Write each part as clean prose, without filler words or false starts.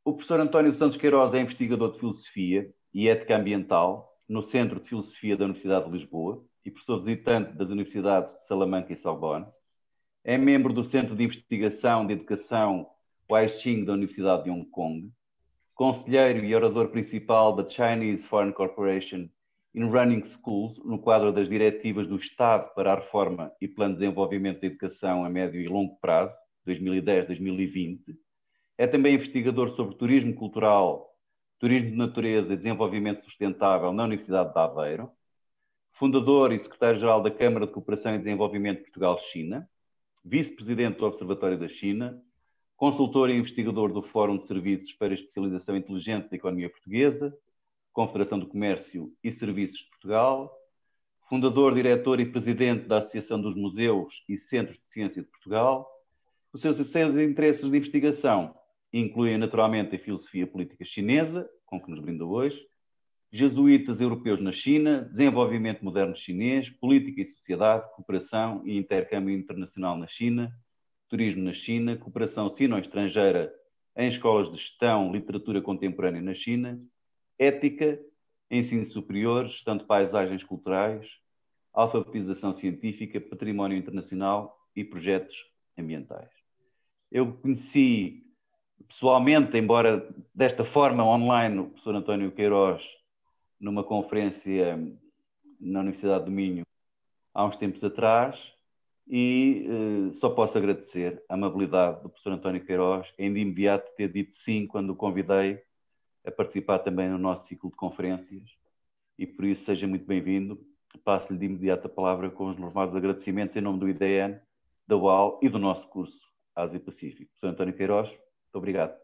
O professor António Santos Queiroz é investigador de Filosofia e Ética Ambiental no Centro de Filosofia da Universidade de Lisboa e professor visitante das Universidades de Salamanca e Sorbonne. É membro do Centro de Investigação de Educação Weixin da Universidade de Hong Kong, conselheiro e orador principal da Chinese Foreign Corporation in Running Schools, no quadro das diretivas do Estado para a Reforma e Plano de Desenvolvimento da Educação a médio e longo prazo, 2010-2020. É também investigador sobre turismo cultural, turismo de natureza e desenvolvimento sustentável na Universidade de Aveiro. Fundador e secretário-geral da Câmara de Cooperação e Desenvolvimento Portugal-China. Vice-presidente do Observatório da China. Consultor e investigador do Fórum de Serviços para a Especialização Inteligente da Economia Portuguesa, Confederação do Comércio e Serviços de Portugal, fundador, diretor e presidente da Associação dos Museus e Centros de Ciência de Portugal. Os seus interesses de investigação incluem naturalmente a filosofia política chinesa, com que nos brinda hoje, jesuítas europeus na China, desenvolvimento moderno chinês, política e sociedade, cooperação e intercâmbio internacional na China, turismo na China, cooperação sino-estrangeira em escolas de gestão, literatura contemporânea na China, ética, ensino superior, gestão de paisagens culturais, alfabetização científica, património internacional e projetos ambientais. Eu conheci pessoalmente, embora desta forma online, o professor António Queiroz numa conferência na Universidade do Minho há uns tempos atrás e só posso agradecer a amabilidade do professor António Queiroz em de imediato ter dito sim quando o convidei a participar também no nosso ciclo de conferências e por isso seja muito bem-vindo. Passo-lhe de imediato a palavra com os normados agradecimentos em nome do IDN, da UAL e do nosso curso Ásia-Pacífico. Professor António Queiroz, muito obrigado.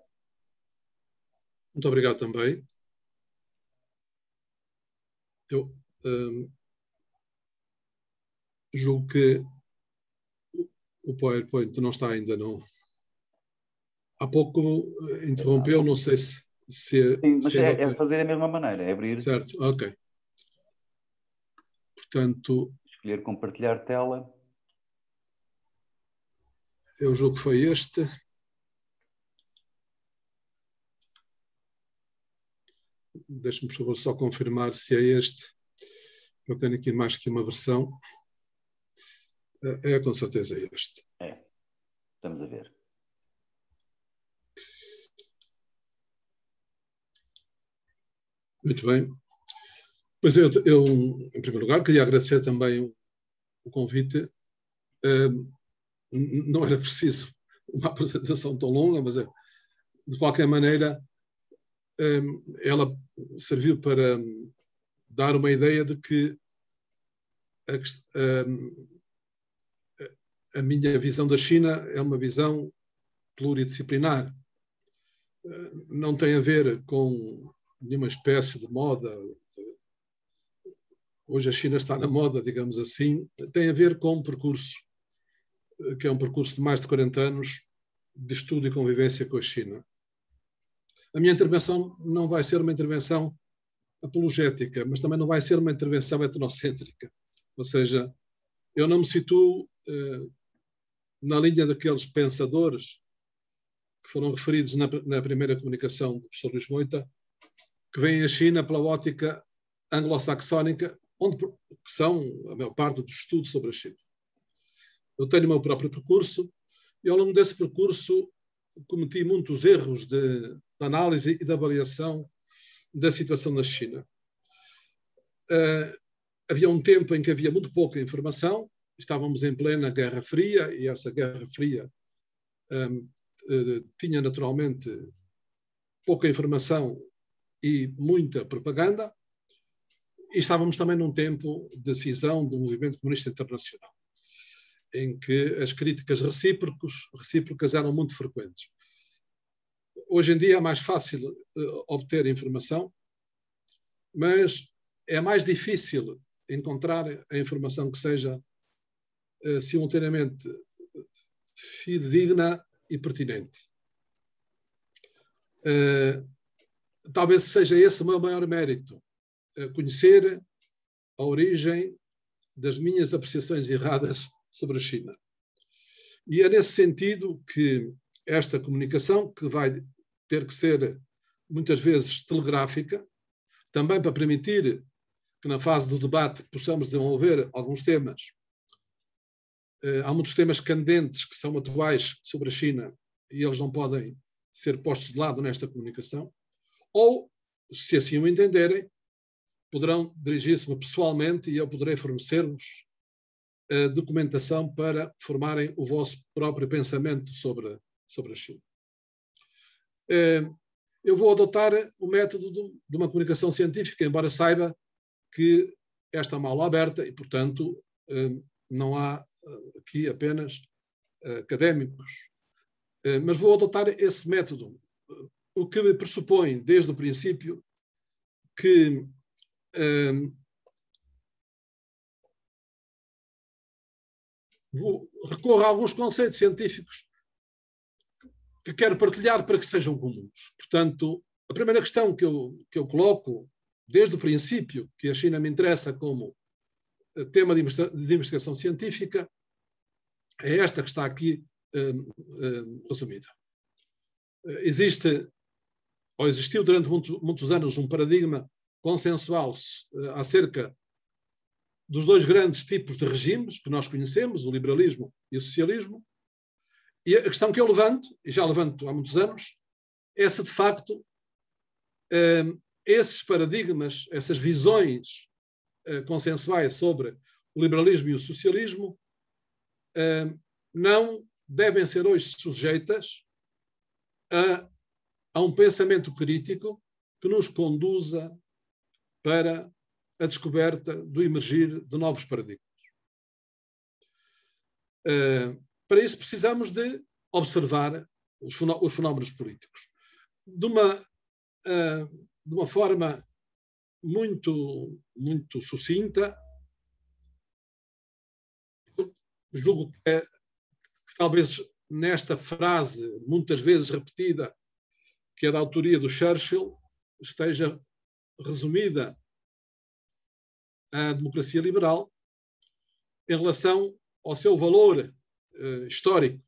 Muito obrigado também. Eu julgo que o PowerPoint não está ainda, não. Há pouco interrompeu, não sei se Sim, mas é okay. fazer da mesma maneira, é abrir. Certo, ok. Portanto... Escolher compartilhar tela. Eu julgo que foi este. Deixe-me, por favor, só confirmar se é este. Eu tenho aqui mais que uma versão. É com certeza este. É. Estamos a ver. Muito bem. Pois eu, em primeiro lugar, queria agradecer também o convite. Não era preciso uma apresentação tão longa, mas de qualquer maneira ela serviu para dar uma ideia de que a minha visão da China é uma visão pluridisciplinar. Não tem a ver com nenhuma espécie de moda. Hoje a China está na moda, digamos assim. Tem a ver com um percurso, que é um percurso de mais de 40 anos de estudo e convivência com a China. A minha intervenção não vai ser uma intervenção apologética, mas também não vai ser uma intervenção etnocêntrica. Ou seja, eu não me situo na linha daqueles pensadores que foram referidos na primeira comunicação do professor Luís Moita, que veem a China pela ótica anglo-saxónica, onde são a maior parte dos estudos sobre a China. Eu tenho o meu próprio percurso e, ao longo desse percurso, cometi muitos erros de análise e de avaliação da situação na China. Havia um tempo em que havia muito pouca informação, estávamos em plena Guerra Fria e essa Guerra Fria tinha naturalmente pouca informação e muita propaganda, e estávamos também num tempo de cisão do movimento comunista internacional, em que as críticas recíprocas eram muito frequentes. Hoje em dia é mais fácil obter informação, mas é mais difícil encontrar a informação que seja simultaneamente fidedigna e pertinente. Talvez seja esse o meu maior mérito, conhecer a origem das minhas apreciações erradas sobre a China. E é nesse sentido que esta comunicação, que vai ter que ser, muitas vezes, telegráfica, também para permitir que na fase do debate possamos desenvolver alguns temas. Há muitos temas candentes que são atuais sobre a China e eles não podem ser postos de lado nesta comunicação. Ou, se assim o entenderem, poderão dirigir-se-me pessoalmente e eu poderei fornecer-vos a documentação para formarem o vosso próprio pensamento sobre a China. Eu vou adotar o método de uma comunicação científica, embora saiba que esta é uma aula aberta e, portanto, não há aqui apenas académicos. Mas vou adotar esse método, o que me pressupõe, desde o princípio, que recorro a alguns conceitos científicos que quero partilhar para que sejam comuns. Portanto, a primeira questão que eu coloco, desde o princípio, que a China me interessa como tema de investigação científica, é esta que está aqui resumida. Existiu durante muitos anos um paradigma consensual acerca dos dois grandes tipos de regimes que nós conhecemos, o liberalismo e o socialismo. E a questão que eu levanto, e já levanto há muitos anos, é se de facto esses paradigmas, essas visões consensuais sobre o liberalismo e o socialismo não devem ser hoje sujeitas a um pensamento crítico que nos conduza para a descoberta do emergir de novos paradigmas. Para isso precisamos de observar os fenómenos políticos de uma forma muito sucinta. Julgo que talvez nesta frase, muitas vezes repetida, que é da autoria do Churchill, esteja resumida a democracia liberal em relação ao seu valor histórico.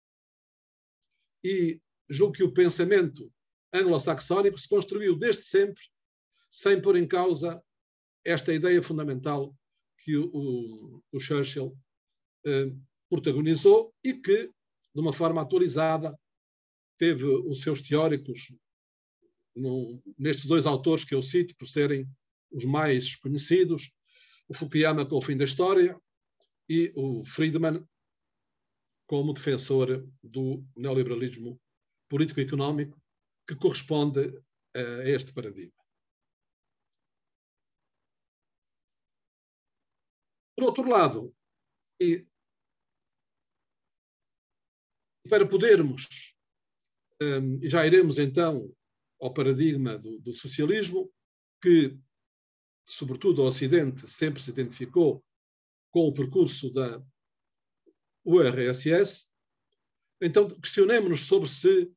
E julgo que o pensamento anglo-saxónico se construiu desde sempre sem pôr em causa esta ideia fundamental que o Churchill protagonizou e que, de uma forma atualizada, teve os seus teóricos nestes dois autores que eu cito, por serem os mais conhecidos, o Fukuyama com o fim da história e o Friedman como defensor do neoliberalismo político-económico que corresponde a este paradigma. Por outro lado, e para podermos, e já iremos então ao paradigma do socialismo, que, sobretudo, o Ocidente sempre se identificou com o percurso da URSS, então questionemos-nos sobre se,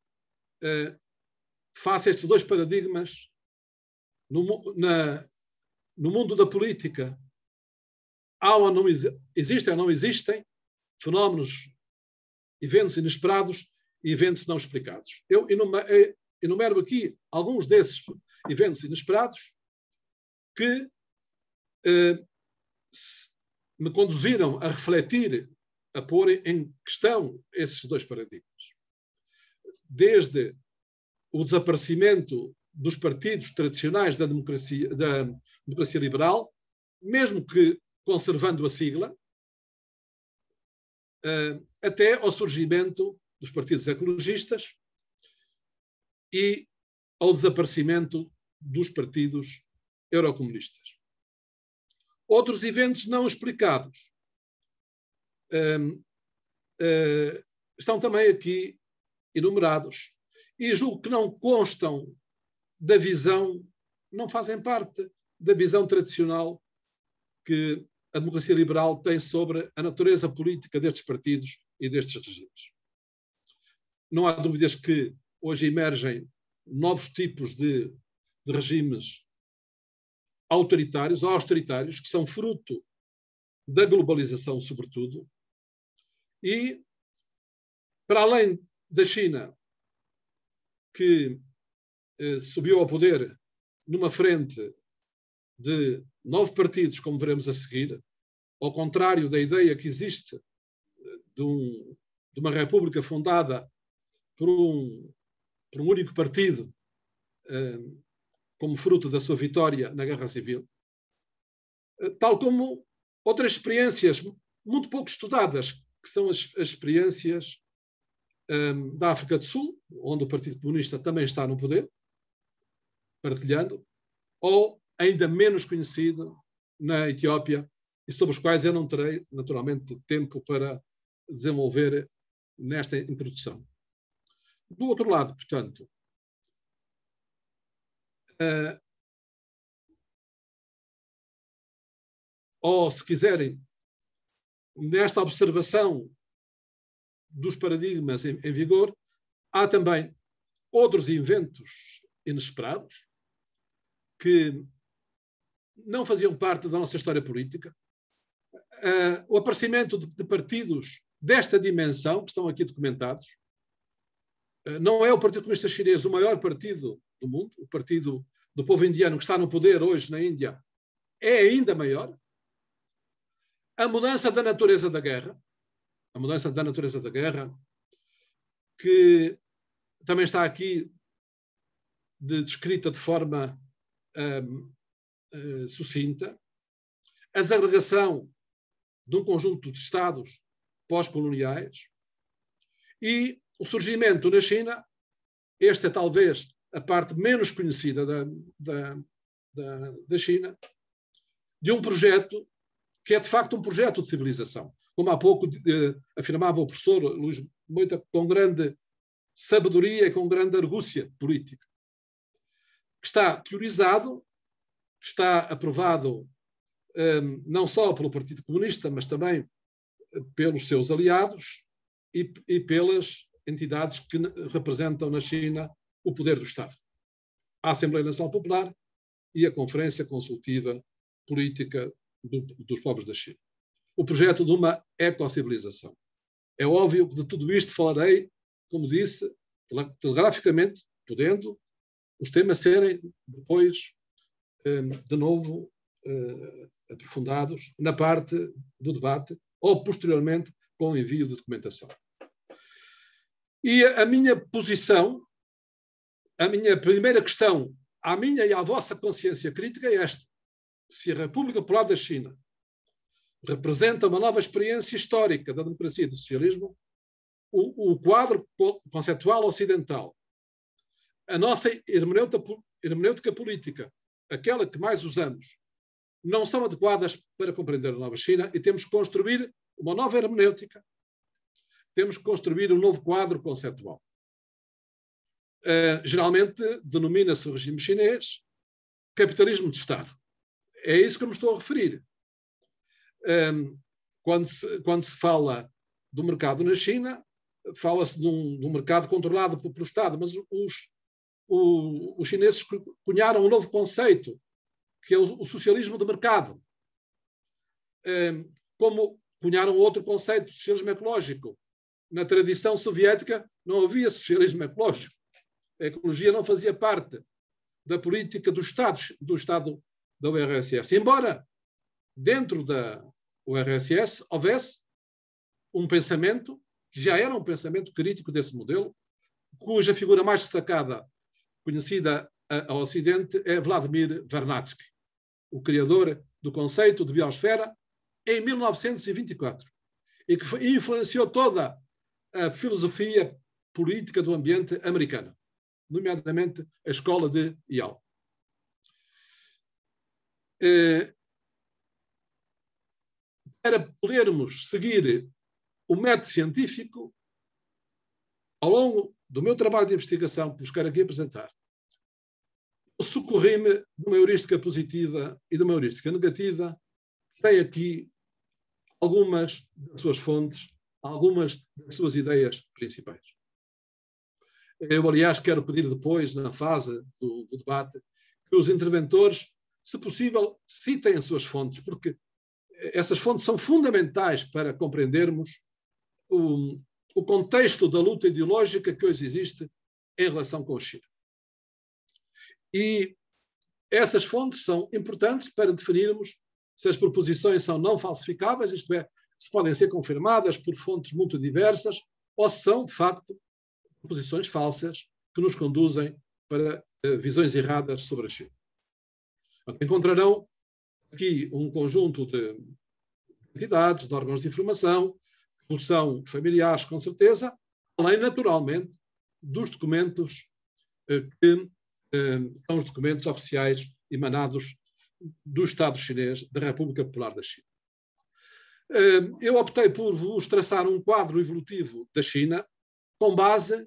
face a estes dois paradigmas, no mundo da política, há ou não existem ou não existem fenómenos, eventos inesperados e eventos não explicados. Eu enumero aqui alguns desses eventos inesperados que me conduziram a refletir, a pôr em questão esses dois paradigmas. Desde o desaparecimento dos partidos tradicionais da democracia liberal, mesmo que conservando a sigla, até ao surgimento dos partidos ecologistas e ao desaparecimento dos partidos eurocomunistas. Outros eventos não explicados estão também aqui enumerados e julgo que não constam da visão, não fazem parte da visão tradicional que a democracia liberal tem sobre a natureza política destes partidos e destes regimes. Não há dúvidas que hoje emergem novos tipos de regimes autoritários ou austeritários, que são fruto da globalização, sobretudo, e, para além da China, que subiu ao poder numa frente de 9 partidos, como veremos a seguir, ao contrário da ideia que existe de uma república fundada por um único partido, como fruto da sua vitória na Guerra Civil, tal como outras experiências muito pouco estudadas, que são as experiências da África do Sul, onde o Partido Comunista também está no poder, partilhando, ou ainda menos conhecido na Etiópia, e sobre os quais eu não terei, naturalmente, tempo para desenvolver nesta introdução. Do outro lado, portanto, ou, se quiserem, nesta observação dos paradigmas em vigor, há também outros eventos inesperados que não faziam parte da nossa história política. O aparecimento de partidos desta dimensão, que estão aqui documentados. Não é o Partido Comunista Chinês o maior partido do mundo, o partido do povo indiano que está no poder hoje na Índia é ainda maior. A mudança da natureza da guerra, que também está aqui descrita de forma sucinta, a desagregação de um conjunto de Estados pós-coloniais e o surgimento na China, esta é talvez a parte menos conhecida da China, de um projeto que é de facto um projeto de civilização. Como há pouco afirmava o professor Luís Moita, com grande sabedoria e com grande argúcia política. Está teorizado, está aprovado não só pelo Partido Comunista, mas também pelos seus aliados e pelas entidades que representam na China o poder do Estado. A Assembleia Nacional Popular e a Conferência Consultiva Política dos Povos da China. O projeto de uma ecocivilização. É óbvio que de tudo isto falarei, como disse, telegraficamente, podendo os temas serem depois, de novo, aprofundados na parte do debate ou, posteriormente, com o envio de documentação. E a minha posição, a minha primeira questão à minha e à vossa consciência crítica é esta. Se a República Popular da China representa uma nova experiência histórica da democracia e do socialismo, o quadro conceptual ocidental, a nossa hermenêutica política, aquela que mais usamos, não são adequadas para compreender a nova China e temos que construir uma nova hermenêutica, temos que construir um novo quadro conceptual. Geralmente denomina-se o regime chinês capitalismo de Estado. É isso que eu me estou a referir. Quando se fala do mercado na China, fala-se de um mercado controlado pelo Estado, mas os chineses cunharam um novo conceito, que é o socialismo de mercado. Como cunharam outro conceito, socialismo ecológico. Na tradição soviética não havia socialismo ecológico. A ecologia não fazia parte da política do Estado da URSS. Embora dentro da URSS houvesse um pensamento, que já era um pensamento crítico desse modelo, cuja figura mais destacada, conhecida ao Ocidente, é Vladimir Vernadsky, o criador do conceito de biosfera em 1924, e que influenciou toda a filosofia política do ambiente americana, nomeadamente a escola de Yale. Para podermos seguir o método científico, ao longo do meu trabalho de investigação, que vos quero aqui apresentar, eu socorri-me de uma heurística positiva e de uma heurística negativa. Tem aqui algumas das suas fontes, algumas das suas ideias principais. Eu, aliás, quero pedir depois, na fase do debate, que os interventores, se possível, citem as suas fontes, porque essas fontes são fundamentais para compreendermos o contexto da luta ideológica que hoje existe em relação com a China. E essas fontes são importantes para definirmos se as proposições são não falsificáveis, isto é, se podem ser confirmadas por fontes muito diversas, ou se são, de facto, proposições falsas que nos conduzem para visões erradas sobre a China. Encontrarão aqui um conjunto de entidades, de órgãos de informação, que são familiares, com certeza, além, naturalmente, dos documentos que são os documentos oficiais emanados do Estado chinês, da República Popular da China. Eu optei por vos traçar um quadro evolutivo da China com base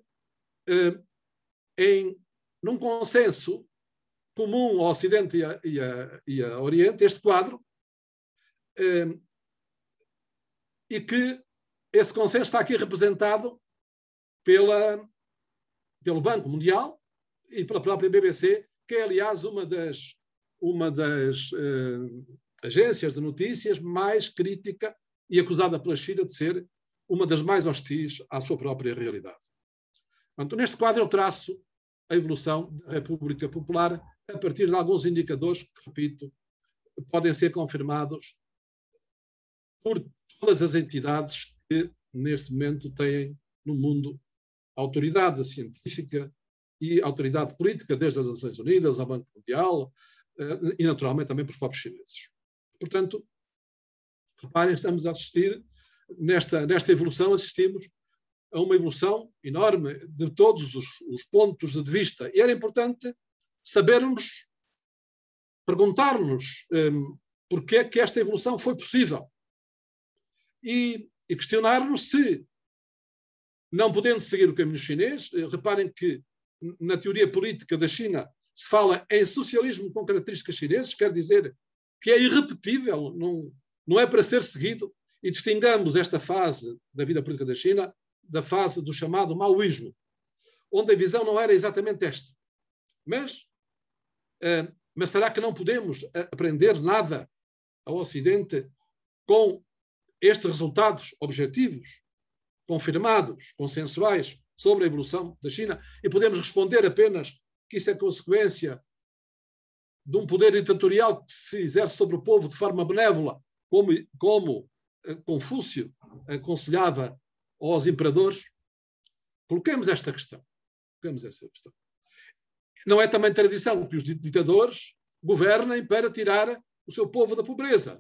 num consenso comum ao Ocidente e a Oriente, este quadro, e que esse consenso está aqui representado pelo Banco Mundial e pela própria BBC, que é, aliás, uma das agências de notícias mais crítica e acusada pela China de ser uma das mais hostis à sua própria realidade. Portanto, neste quadro eu traço a evolução da República Popular a partir de alguns indicadores que, repito, podem ser confirmados por todas as entidades que, neste momento, têm no mundo autoridade científica e autoridade política, desde as Nações Unidas ao Banco Mundial e, naturalmente, também pelos próprios chineses. Portanto, reparem, estamos a assistir, nesta evolução, assistimos a uma evolução enorme de todos os pontos de vista. E era importante sabermos, perguntar-nos porque é que esta evolução foi possível. E questionar-nos se, não podendo seguir o caminho chinês, reparem que na teoria política da China se fala em socialismo com características chinesas, quer dizer que é irrepetível, não é para ser seguido, e distingamos esta fase da vida política da China da fase do chamado maoísmo, onde a visão não era exatamente esta. Mas será que não podemos aprender nada ao Ocidente com estes resultados objetivos, confirmados, consensuais, sobre a evolução da China, e podemos responder apenas que isso é consequência de um poder ditatorial que se exerce sobre o povo de forma benévola, como Confúcio aconselhava aos imperadores? Coloquemos esta questão. Não é também tradição que os ditadores governem para tirar o seu povo da pobreza,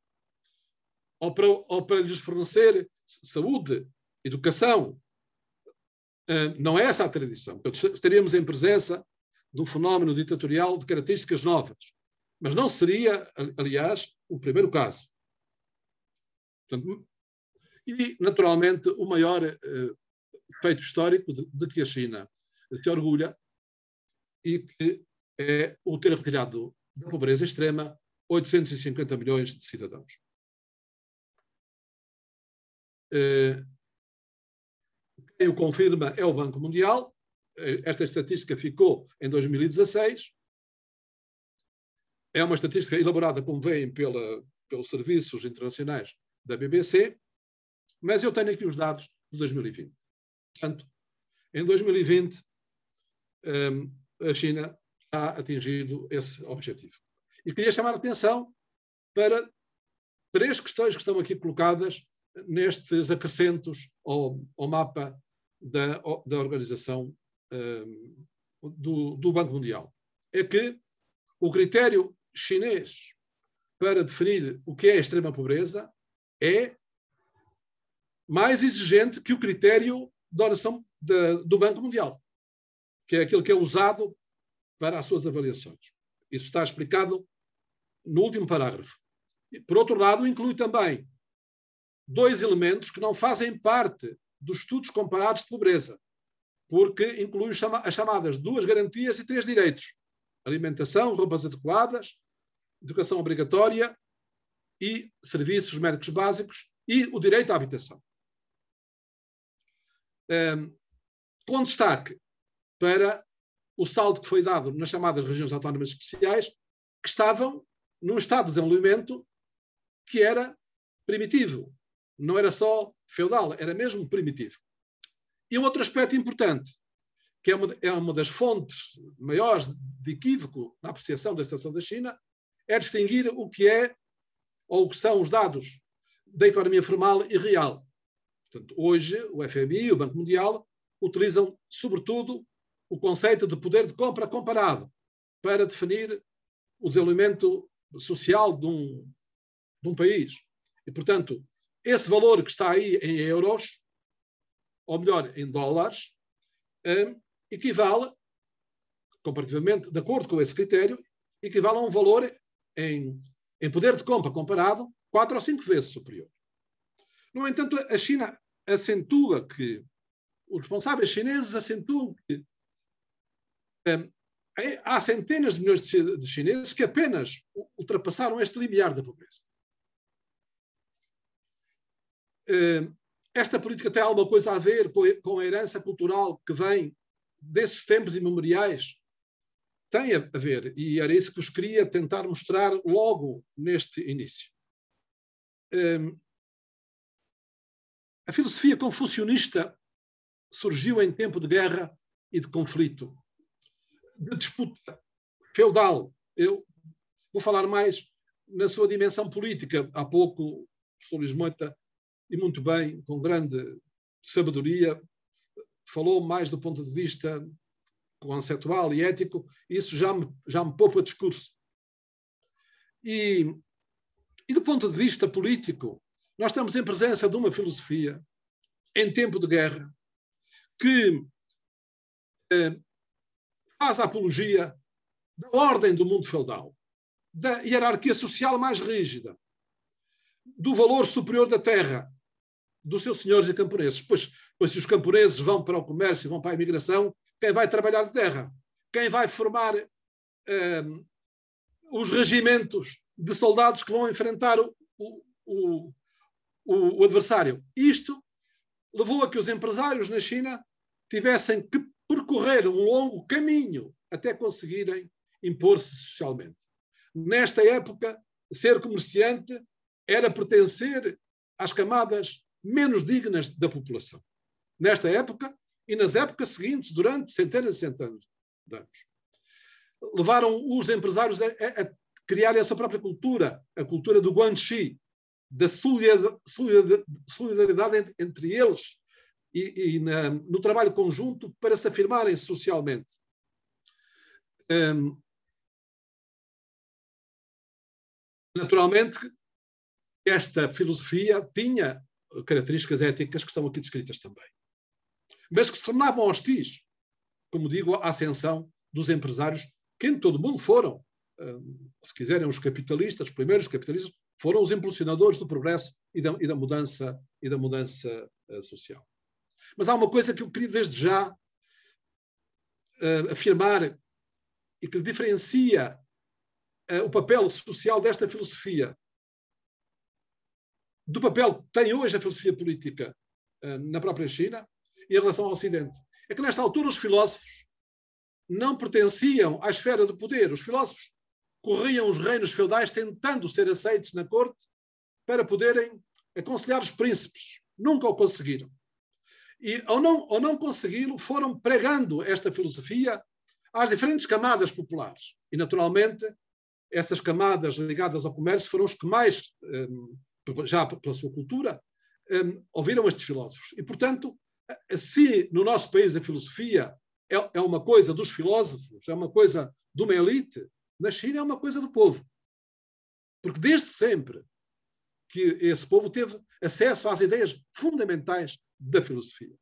ou para lhes fornecer saúde, educação. Não é essa a tradição. Estaríamos em presença de um fenómeno ditatorial de características novas. Mas não seria, aliás, o primeiro caso. Portanto, e, naturalmente, o maior feito histórico de que a China se orgulha e que é o ter retirado da pobreza extrema 850 milhões de cidadãos. Quem o confirma é o Banco Mundial. Esta estatística ficou em 2016. É uma estatística elaborada, como veem, pelos serviços internacionais da BBC, mas eu tenho aqui os dados de 2020. Portanto, em 2020, a China ha atingido esse objetivo. E queria chamar a atenção para 3 questões que estão aqui colocadas nestes acrescentos ao mapa da organização do Banco Mundial. É que o critério chinês para definir o que é a extrema pobreza é mais exigente que o critério da oração do Banco Mundial, que é aquilo que é usado para as suas avaliações. Isso está explicado no último parágrafo. E, por outro lado, inclui também 2 elementos que não fazem parte dos estudos comparados de pobreza, porque inclui as chamadas 2 garantias e 3 direitos: alimentação, roupas adequadas, educação obrigatória e serviços médicos básicos e o direito à habitação. Com destaque para o saldo que foi dado nas chamadas regiões autónomas especiais, que estavam num estado de desenvolvimento que era primitivo. Não era só feudal, era mesmo primitivo. E um outro aspecto importante que é uma das fontes maiores de equívoco na apreciação da situação da China, é distinguir o que é ou o que são os dados da economia formal e real. Portanto, hoje, o FMI e o Banco Mundial utilizam, sobretudo, o conceito de poder de compra comparado para definir o desenvolvimento social de um país. E, portanto, esse valor que está aí em euros, ou melhor, em dólares, equivale, comparativamente, de acordo com esse critério, equivale a um valor em poder de compra comparado 4 ou 5 vezes superior. No entanto, a China acentua que, os responsáveis chineses acentuam que há centenas de milhões de chineses que apenas ultrapassaram este limiar da pobreza. Esta política tem alguma coisa a ver com a herança cultural que vem desses tempos imemoriais? Tem a ver, e era isso que vos queria tentar mostrar logo neste início. A filosofia confucionista surgiu em tempo de guerra e de conflito, de disputa feudal. Eu vou falar mais na sua dimensão política. Há pouco o professor Luís Moita, e muito bem, com grande sabedoria, falou mais do ponto de vista conceitual e ético. Isso já me poupa discurso. E do ponto de vista político, nós estamos em presença de uma filosofia em tempo de guerra que faz a apologia da ordem do mundo feudal, da hierarquia social mais rígida, do valor superior da terra, dos seus senhores e camponeses. Pois se os camponeses vão para o comércio, vão para a imigração, quem vai trabalhar de terra? Quem vai formar os regimentos de soldados que vão enfrentar o adversário? Isto levou a que os empresários na China tivessem que percorrer um longo caminho até conseguirem impor-se socialmente. Nesta época, ser comerciante era pertencer às camadas menos dignas da população. Nesta época e nas épocas seguintes, durante centenas e centenas de anos. Levaram os empresários a criar essa própria cultura, a cultura do guanxi, da solidariedade entre eles e no trabalho conjunto para se afirmarem socialmente. Naturalmente, esta filosofia tinha características éticas que estão aqui descritas também, mas que se tornavam hostis, como digo, à ascensão dos empresários, que em todo o mundo foram, se quiserem, os capitalistas, os primeiros capitalistas, foram os impulsionadores do progresso e da mudança social. Mas há uma coisa que eu queria desde já afirmar e que diferencia o papel social desta filosofia do papel que tem hoje a filosofia política na própria China e em relação ao Ocidente. É que nesta altura os filósofos não pertenciam à esfera do poder. Os filósofos corriam os reinos feudais tentando ser aceitos na corte para poderem aconselhar os príncipes. Nunca o conseguiram. E ao não consegui-lo, foram pregando esta filosofia às diferentes camadas populares. E, naturalmente, essas camadas ligadas ao comércio foram os que mais, já pela sua cultura, ouviram estes filósofos. E, portanto, se no nosso país a filosofia é uma coisa dos filósofos, é uma coisa de uma elite, na China é uma coisa do povo. Porque desde sempre que esse povo teve acesso às ideias fundamentais da filosofia.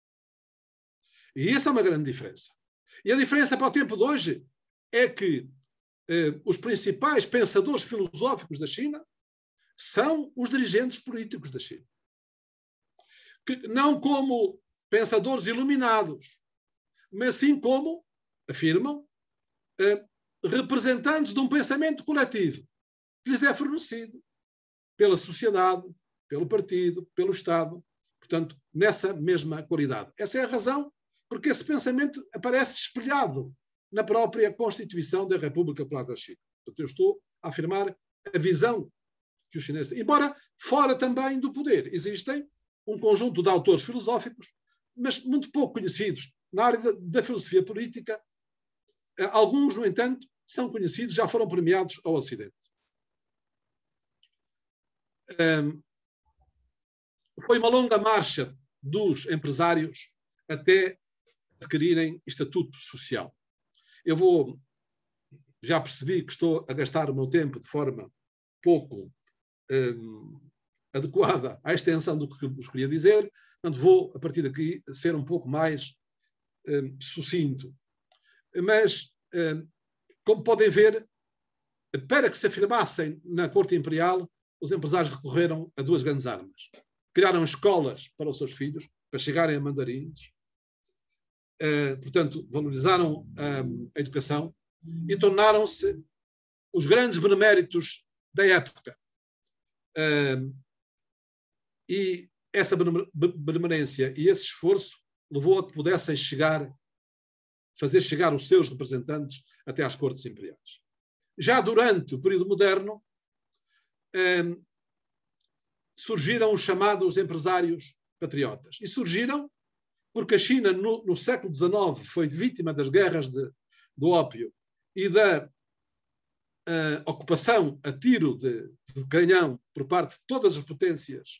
E essa é uma grande diferença. E a diferença para o tempo de hoje é que os principais pensadores filosóficos da China são os dirigentes políticos da China. Que, não como pensadores iluminados, mas sim como, afirmam, representantes de um pensamento coletivo que lhes é fornecido pela sociedade, pelo partido, pelo Estado, portanto, nessa mesma qualidade. Essa é a razão porque esse pensamento aparece espelhado na própria Constituição da República Popular da China. Portanto, eu estou a afirmar a visão que os chineses têm. Embora fora também do poder existem um conjunto de autores filosóficos, mas muito pouco conhecidos. na área da filosofia política, alguns, no entanto, são conhecidos, já foram premiados ao Ocidente. Foi uma longa marcha dos empresários até adquirirem estatuto social. Já percebi que estou a gastar o meu tempo de forma pouco adequada à extensão do que vos queria dizer, portanto vou, a partir daqui, ser um pouco mais sucinto. Mas, como podem ver, para que se afirmassem na corte imperial, os empresários recorreram a duas grandes armas. Criaram escolas para os seus filhos, para chegarem a mandarins, portanto, valorizaram a educação e tornaram-se os grandes beneméritos da época. E essa benemerência e esse esforço levou a que pudessem fazer chegar os seus representantes até às cortes imperiais. Já durante o período moderno, surgiram os chamados empresários patriotas. E surgiram porque a China, no século XIX, foi vítima das guerras do ópio e da ocupação a tiro de canhão por parte de todas as potências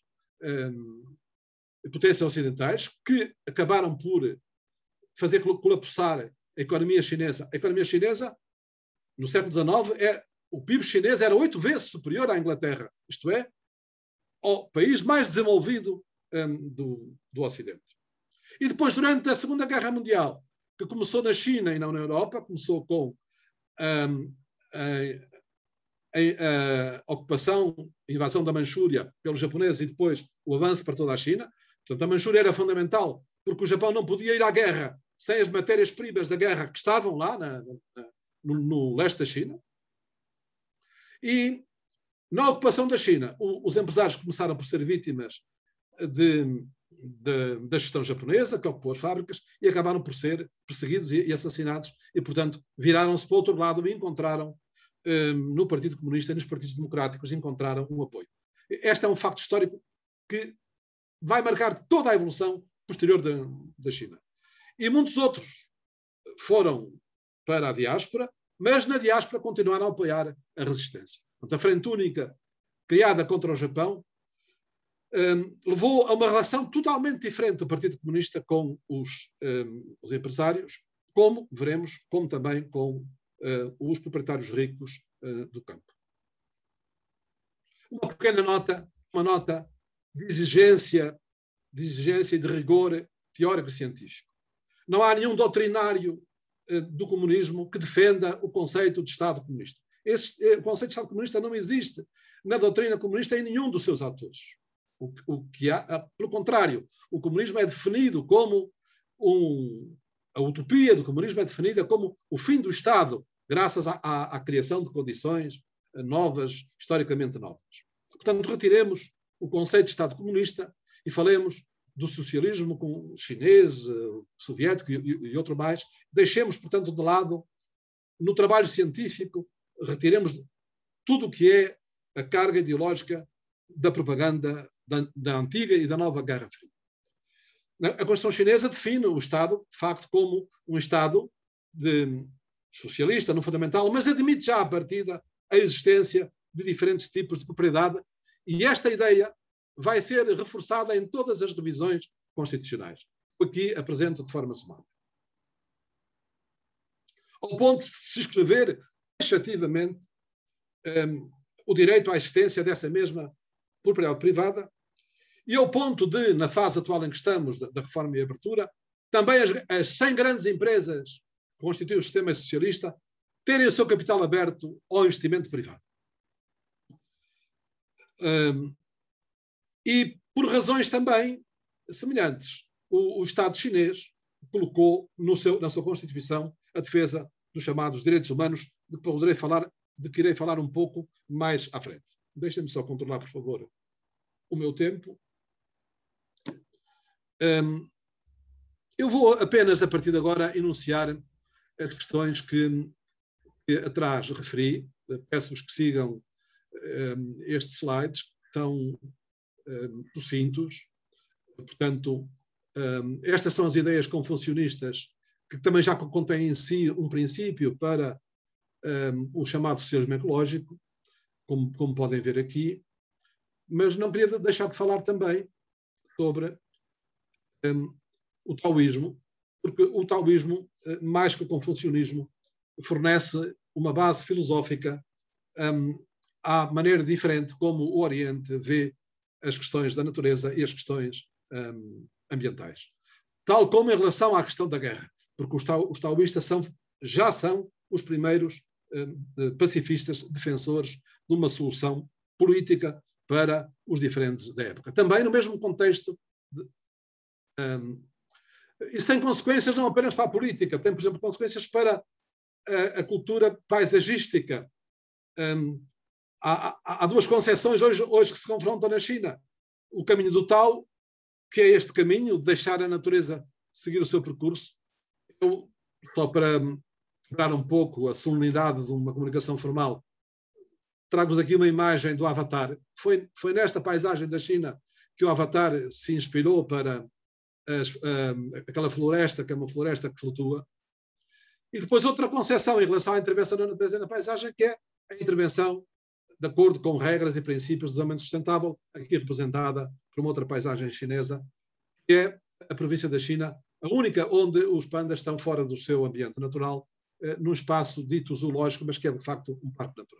ocidentais, que acabaram por fazer colapsar a economia chinesa. A economia chinesa, no século XIX, o PIB chinês era 8 vezes superior à Inglaterra, isto é, ao país mais desenvolvido do Ocidente. E depois, durante a Segunda Guerra Mundial, que começou na China e não na Europa, começou com a ocupação, a invasão da Manchúria pelos japoneses e depois o avanço para toda a China. Portanto, a Manchúria era fundamental porque o Japão não podia ir à guerra sem as matérias-primas da guerra que estavam lá no leste da China. E na ocupação da China, os empresários começaram por ser vítimas da gestão japonesa, que ocupou as fábricas, e acabaram por ser perseguidos e assassinados, e, portanto, viraram-se para o outro lado e encontraram, no Partido Comunista e nos partidos democráticos, encontraram um apoio. Este é um facto histórico que vai marcar toda a evolução posterior da China. E muitos outros foram para a diáspora, mas na diáspora continuaram a apoiar a resistência. Portanto, a Frente Única, criada contra o Japão, levou a uma relação totalmente diferente do Partido Comunista com os empresários, como veremos, como também com os proprietários ricos do campo. Uma pequena nota, uma nota de exigência e de rigor teórico e científico. Não há nenhum doutrinário do comunismo que defenda o conceito de Estado comunista. O conceito de Estado comunista não existe na doutrina comunista em nenhum dos seus autores. Pelo contrário, o comunismo é definido como a utopia do comunismo é definida como o fim do Estado, graças à criação de condições novas, historicamente novas. Portanto, retiremos o conceito de Estado comunista e falemos do socialismo chinês, soviético e outro mais. Deixemos, portanto, de lado, no trabalho científico, retiremos tudo o que é a carga ideológica da propaganda da antiga e da nova Guerra Fria. A Constituição chinesa define o Estado, de facto, como um Estado socialista, no fundamental, mas admite já à partida a existência de diferentes tipos de propriedade, e esta ideia vai ser reforçada em todas as revisões constitucionais. Aqui apresento de forma sumária. Ao ponto de se escrever taxativamente o direito à existência dessa mesma propriedade privada, e ao ponto de, na fase atual em que estamos, da reforma e abertura, também as 100 grandes empresas que constituem o sistema socialista terem o seu capital aberto ao investimento privado. E por razões também semelhantes, o Estado chinês colocou na sua Constituição a defesa dos chamados direitos humanos, de que irei falar um pouco mais à frente. Deixem-me só controlar, por favor, o meu tempo. Eu vou apenas, a partir de agora, enunciar as questões que atrás referi. Peço-vos que sigam estes slides, que estão sucintos. Portanto, Estas são as ideias confucionistas, que também já contêm em si um princípio para o chamado socialismo ecológico, como podem ver aqui, mas não queria deixar de falar também sobre o taoísmo, porque o taoísmo, mais que o confucionismo, fornece uma base filosófica à maneira diferente como o Oriente vê as questões da natureza e as questões ambientais. Tal como em relação à questão da guerra, porque os taoístas já são os primeiros pacifistas defensores de uma solução política para os diferentes da época. Também no mesmo contexto, isso tem consequências não apenas para a política, tem, por exemplo, consequências para a cultura paisagística. Há duas concepções hoje que se confrontam na China. O caminho do Tao, que é este caminho de deixar a natureza seguir o seu percurso. Eu, só para quebrar um pouco a solenidade de uma comunicação formal, trago-vos aqui uma imagem do Avatar. Foi nesta paisagem da China que o Avatar se inspirou para aquela floresta, que é uma floresta que flutua. E depois outra concepção em relação à intervenção da natureza na paisagem, que é a intervenção de acordo com regras e princípios do desenvolvimento sustentável, aqui representada por uma outra paisagem chinesa, que é a província da China, a única onde os pandas estão fora do seu ambiente natural, num espaço dito zoológico, mas que é de facto um parque natural.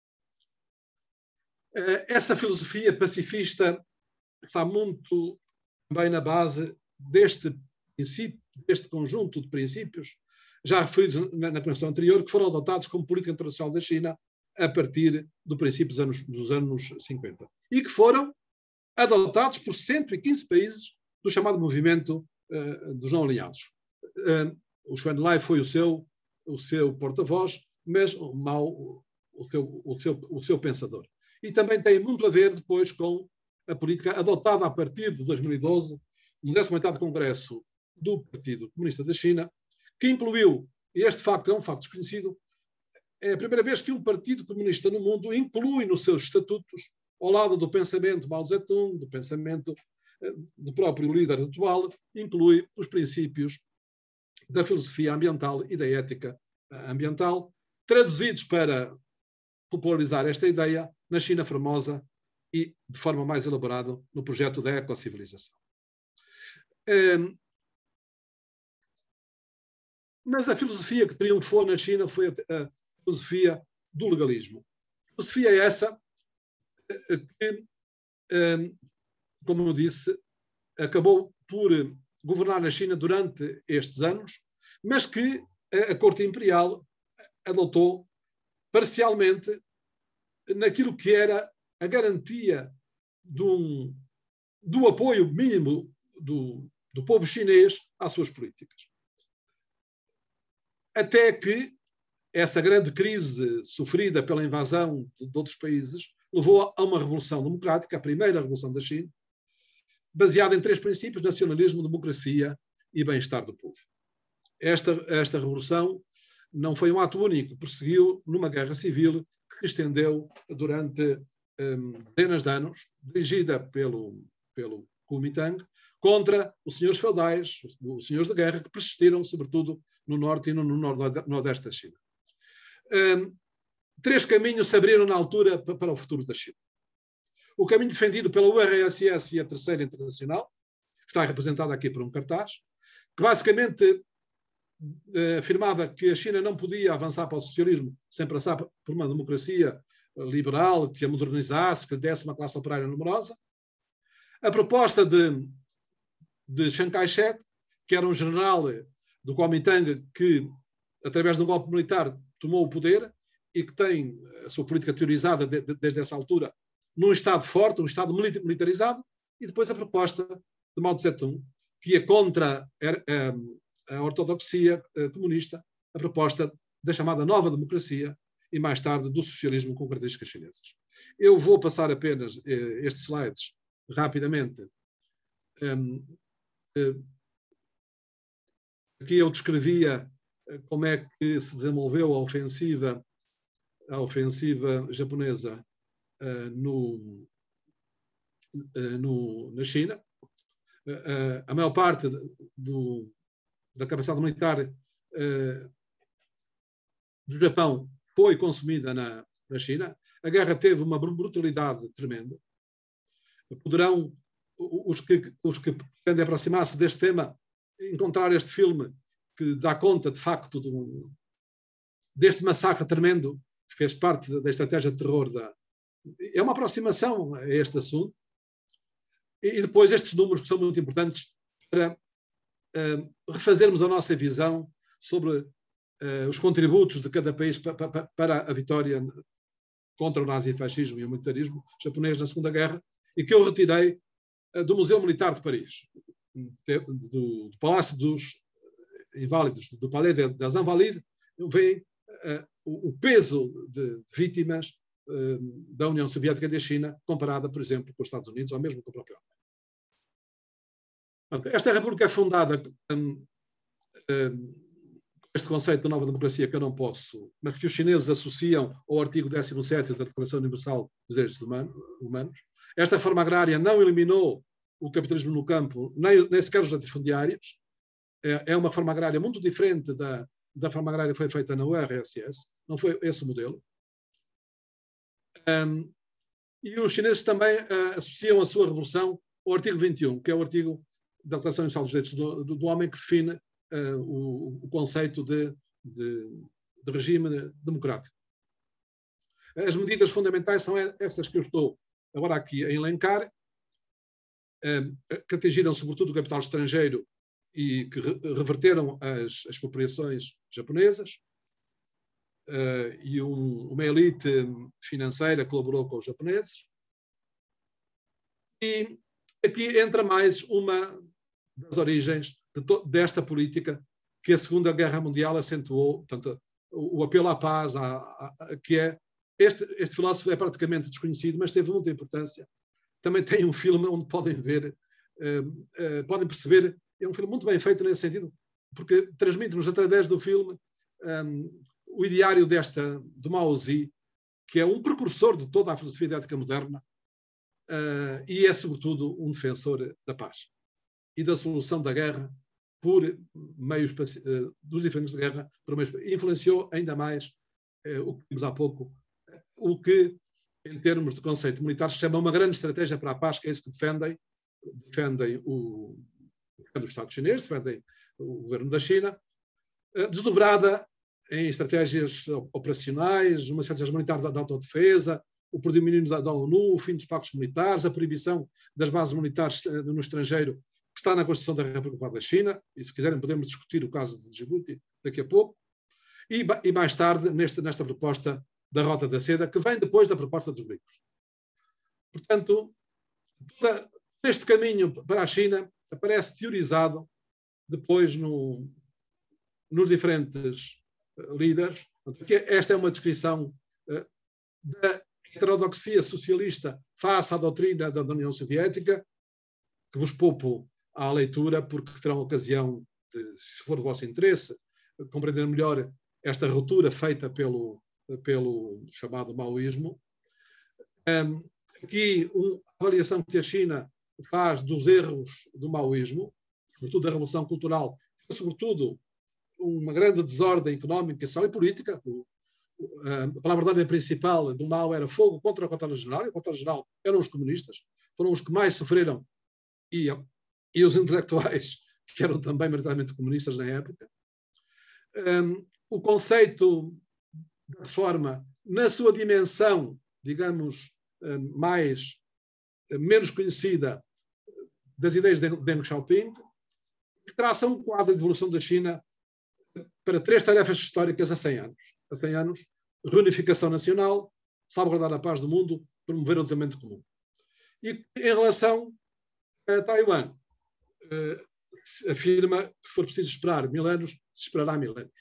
Essa filosofia pacifista está muito também na base deste princípio, deste conjunto de princípios, já referidos na convenção anterior, que foram adotados como política internacional da China a partir do princípio dos anos 50. E que foram adotados por 115 países do chamado movimento dos não alinhados. O Zhou Enlai foi o seu porta-voz, mas o Mao, o seu pensador. E também tem muito a ver depois com a política adotada a partir de 2012, no 18º Congresso do Partido Comunista da China, que incluiu, e este facto é um facto desconhecido, é a primeira vez que um partido comunista no mundo inclui nos seus estatutos, ao lado do pensamento Mao Zedong, do pensamento do próprio líder atual, inclui os princípios da filosofia ambiental e da ética ambiental, traduzidos para popularizar esta ideia na China Formosa e, de forma mais elaborada, no projeto da ecocivilização. Mas a filosofia que triunfou na China foi a filosofia do legalismo. A filosofia é essa que, como eu disse, acabou por governar na China durante estes anos, mas que a Corte Imperial adotou parcialmente naquilo que era a garantia do apoio mínimo do povo chinês às suas políticas. Até que essa grande crise sofrida pela invasão de outros países levou a uma revolução democrática, a primeira revolução da China, baseada em 3 princípios: nacionalismo, democracia e bem-estar do povo. Esta revolução não foi um ato único, prosseguiu numa guerra civil que se estendeu durante dezenas de anos, dirigida pelo Kuomintang, contra os senhores feudais, os senhores de guerra, que persistiram, sobretudo, no norte e no nordeste da China. 3 caminhos se abriram na altura para o futuro da China. O caminho defendido pela URSS e a Terceira Internacional, que está representada aqui por um cartaz, que basicamente afirmava que a China não podia avançar para o socialismo sem passar por uma democracia liberal, que a modernizasse, que desse uma classe operária numerosa. A proposta de Chiang Kai-shek, que era um general do Kuomintang que, através de um golpe militar, tomou o poder e que tem a sua política teorizada desde essa altura num Estado forte, um Estado militarizado, e depois a proposta de Mao Tse-tung, que ia contra a ortodoxia comunista, a proposta da chamada nova democracia e, mais tarde, do socialismo com características chinesas. Eu vou passar apenas estes slides rapidamente. Aqui eu descrevia como é que se desenvolveu a ofensiva japonesa na China. a maior parte da capacidade militar do Japão foi consumida na China. A guerra teve uma brutalidade tremenda. Poderão os que pretendem aproximar-se deste tema encontrar este filme que dá conta, de facto, deste massacre tremendo que fez parte da estratégia de terror. É uma aproximação a este assunto. E depois estes números que são muito importantes para refazermos a nossa visão sobre os contributos de cada país para a vitória contra o nazifascismo e o militarismo japonês na Segunda Guerra, e que eu retirei do Museu Militar de Paris, do Palácio dos Inválidos, do Palais des Invalides, vem o peso de vítimas da União Soviética e da China, comparada, por exemplo, com os Estados Unidos ou mesmo com a própria Alemanha. Esta República é fundada com este conceito de nova democracia que eu não posso, mas que os chineses associam ao artigo 17º da Declaração Universal dos Direitos Humanos. Esta reforma agrária não eliminou o capitalismo no campo, nem sequer os latifundiários. É uma reforma agrária muito diferente da reforma agrária que foi feita na URSS. Não foi esse o modelo. E os chineses também associam a sua revolução ao artigo 21, que é o artigo da Declaração Universal dos Direitos do Homem, que define o conceito de regime democrático. As medidas fundamentais são estas que eu estou agora aqui a elencar, que atingiram sobretudo o capital estrangeiro e que reverteram as expropriações japonesas, e uma elite financeira colaborou com os japoneses. E aqui entra mais uma das origens desta política que a Segunda Guerra Mundial acentuou, portanto, o apelo à paz, que é este filósofo é praticamente desconhecido, mas teve muita importância. Também tem um filme onde podem ver, podem perceber, é um filme muito bem feito nesse sentido, porque transmite-nos através do filme o ideário do Mao Zedong, que é um precursor de toda a filosofia da ética moderna, e é sobretudo um defensor da paz e da solução da guerra por meios dos diferentes de guerra, influenciou ainda mais o que vimos há pouco, o que, em termos de conceito militar, se chama uma grande estratégia para a paz, que é isso que defendem o Estado chinês, defendem o governo da China, desdobrada em estratégias operacionais, uma estratégia militar da autodefesa, o predomínio da ONU, o fim dos pactos militares, a proibição das bases militares no estrangeiro, que está na Constituição da República Popular da China, e se quiserem podemos discutir o caso de Djibouti daqui a pouco, e mais tarde nesta proposta da Rota da Seda, que vem depois da proposta dos BRICS. Portanto, todo este caminho para a China aparece teorizado depois nos diferentes líderes. Esta é uma descrição da heterodoxia socialista face à doutrina da União Soviética, que vos poupo à leitura, porque terão ocasião de, se for do vosso interesse, compreender melhor esta ruptura feita pelo chamado maoísmo. Aqui, a avaliação que a China faz dos erros do maoísmo, sobretudo da revolução cultural, sobretudo uma grande desordem económica, social e política. A palavra de ordem principal do Mao era fogo contra o quartel-general, e o quartel-general eram os comunistas, foram os que mais sofreram, e os intelectuais, que eram também maioritariamente comunistas na época. O conceito da reforma, na sua dimensão, digamos, menos conhecida, das ideias de Deng Xiaoping, que traça um quadro de evolução da China para 3 tarefas históricas a 100 anos. A 100 anos, reunificação nacional, salvaguardar a paz do mundo, promover o desenvolvimento comum. E em relação a Taiwan, afirma que se for preciso esperar 1000 anos, se esperará 1000 anos.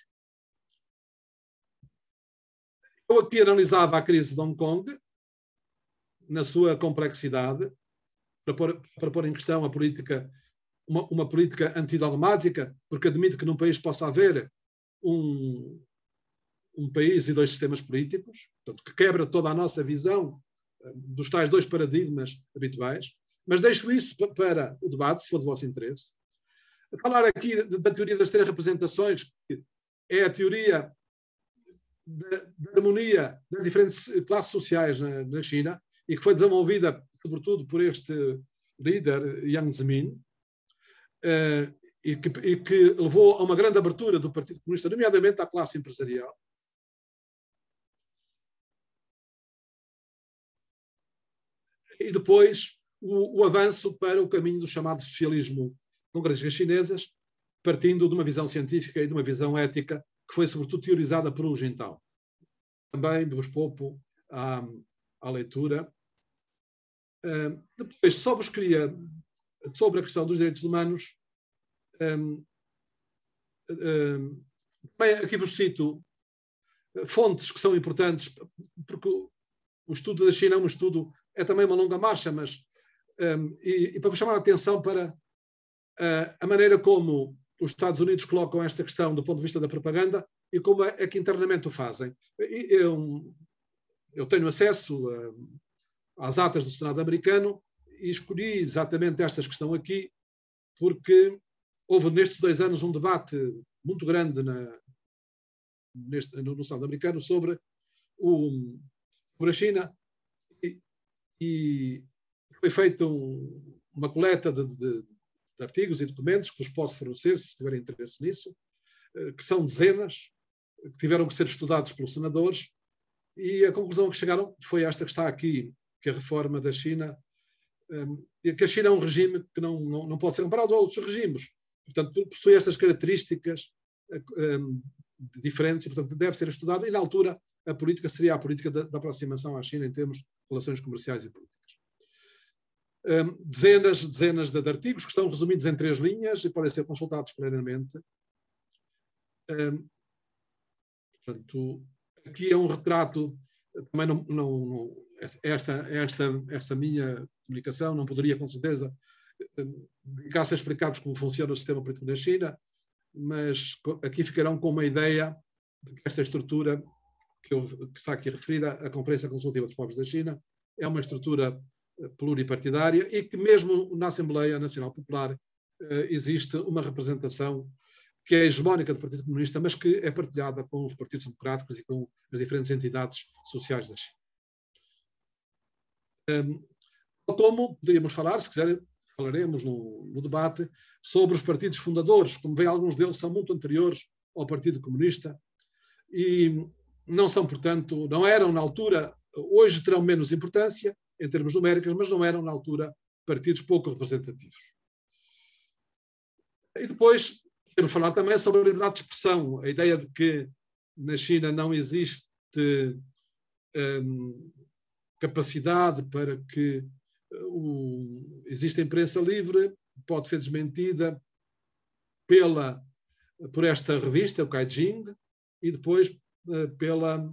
Eu aqui analisava a crise de Hong Kong, na sua complexidade, para pôr em questão a política, uma política antidogmática, porque admite que num país possa haver um país e 2 sistemas políticos, portanto, que quebra toda a nossa visão dos tais 2 paradigmas habituais. Mas deixo isso para o debate, se for do vosso interesse. Falar aqui da teoria das três representações, que é a teoria da harmonia das diferentes classes sociais na China e que foi desenvolvida, sobretudo, por este líder, Jiang Zemin, e que levou a uma grande abertura do Partido Comunista, nomeadamente à classe empresarial. E depois o avanço para o caminho do chamado socialismo com características chinesas, partindo de uma visão científica e de uma visão ética, que foi sobretudo teorizada por Hu Jintao. Também vos poupo à leitura. Depois, só vos queria, sobre a questão dos direitos humanos, aqui vos cito fontes que são importantes, porque o estudo da China é um estudo, é também uma longa marcha, mas e para vos chamar a atenção para a maneira como os Estados Unidos colocam esta questão do ponto de vista da propaganda e como é que internamente o fazem. Eu tenho acesso às atas do Senado americano e escolhi exatamente esta questão aqui porque houve nestes 2 anos um debate muito grande no Senado americano sobre a China e foi feita uma coleta de artigos e documentos que vos posso fornecer, se tiverem interesse nisso, que são dezenas, que tiveram que ser estudados pelos senadores, e a conclusão a que chegaram foi esta que está aqui, que a reforma da China, que a China é um regime que não pode ser comparado a outros regimes, portanto, possui estas características diferentes, e, portanto, deve ser estudado, e na altura a política seria a política da aproximação à China em termos de relações comerciais e políticas. Dezenas de artigos que estão resumidos em 3 linhas e podem ser consultados plenamente. Portanto, aqui é um retrato, também esta minha comunicação não poderia, com certeza, dedicar-se a explicar-vos como funciona o sistema político na China, mas aqui ficarão com uma ideia de que esta estrutura que está aqui referida, a Conferência Consultiva dos Povos da China, é uma estrutura pluripartidária e que mesmo na Assembleia Nacional Popular existe uma representação que é hegemónica do Partido Comunista, mas que é partilhada com os partidos democráticos e com as diferentes entidades sociais da China. Como poderíamos falar, se quiserem, falaremos no debate, sobre os partidos fundadores. Como veem, alguns deles são muito anteriores ao Partido Comunista e não são, portanto, não eram na altura, hoje terão menos importância em termos numéricos, mas não eram na altura partidos pouco representativos. E depois podemos falar também sobre a liberdade de expressão, a ideia de que na China não existe capacidade para que exista imprensa livre, pode ser desmentida por esta revista, o Caixin, e depois pela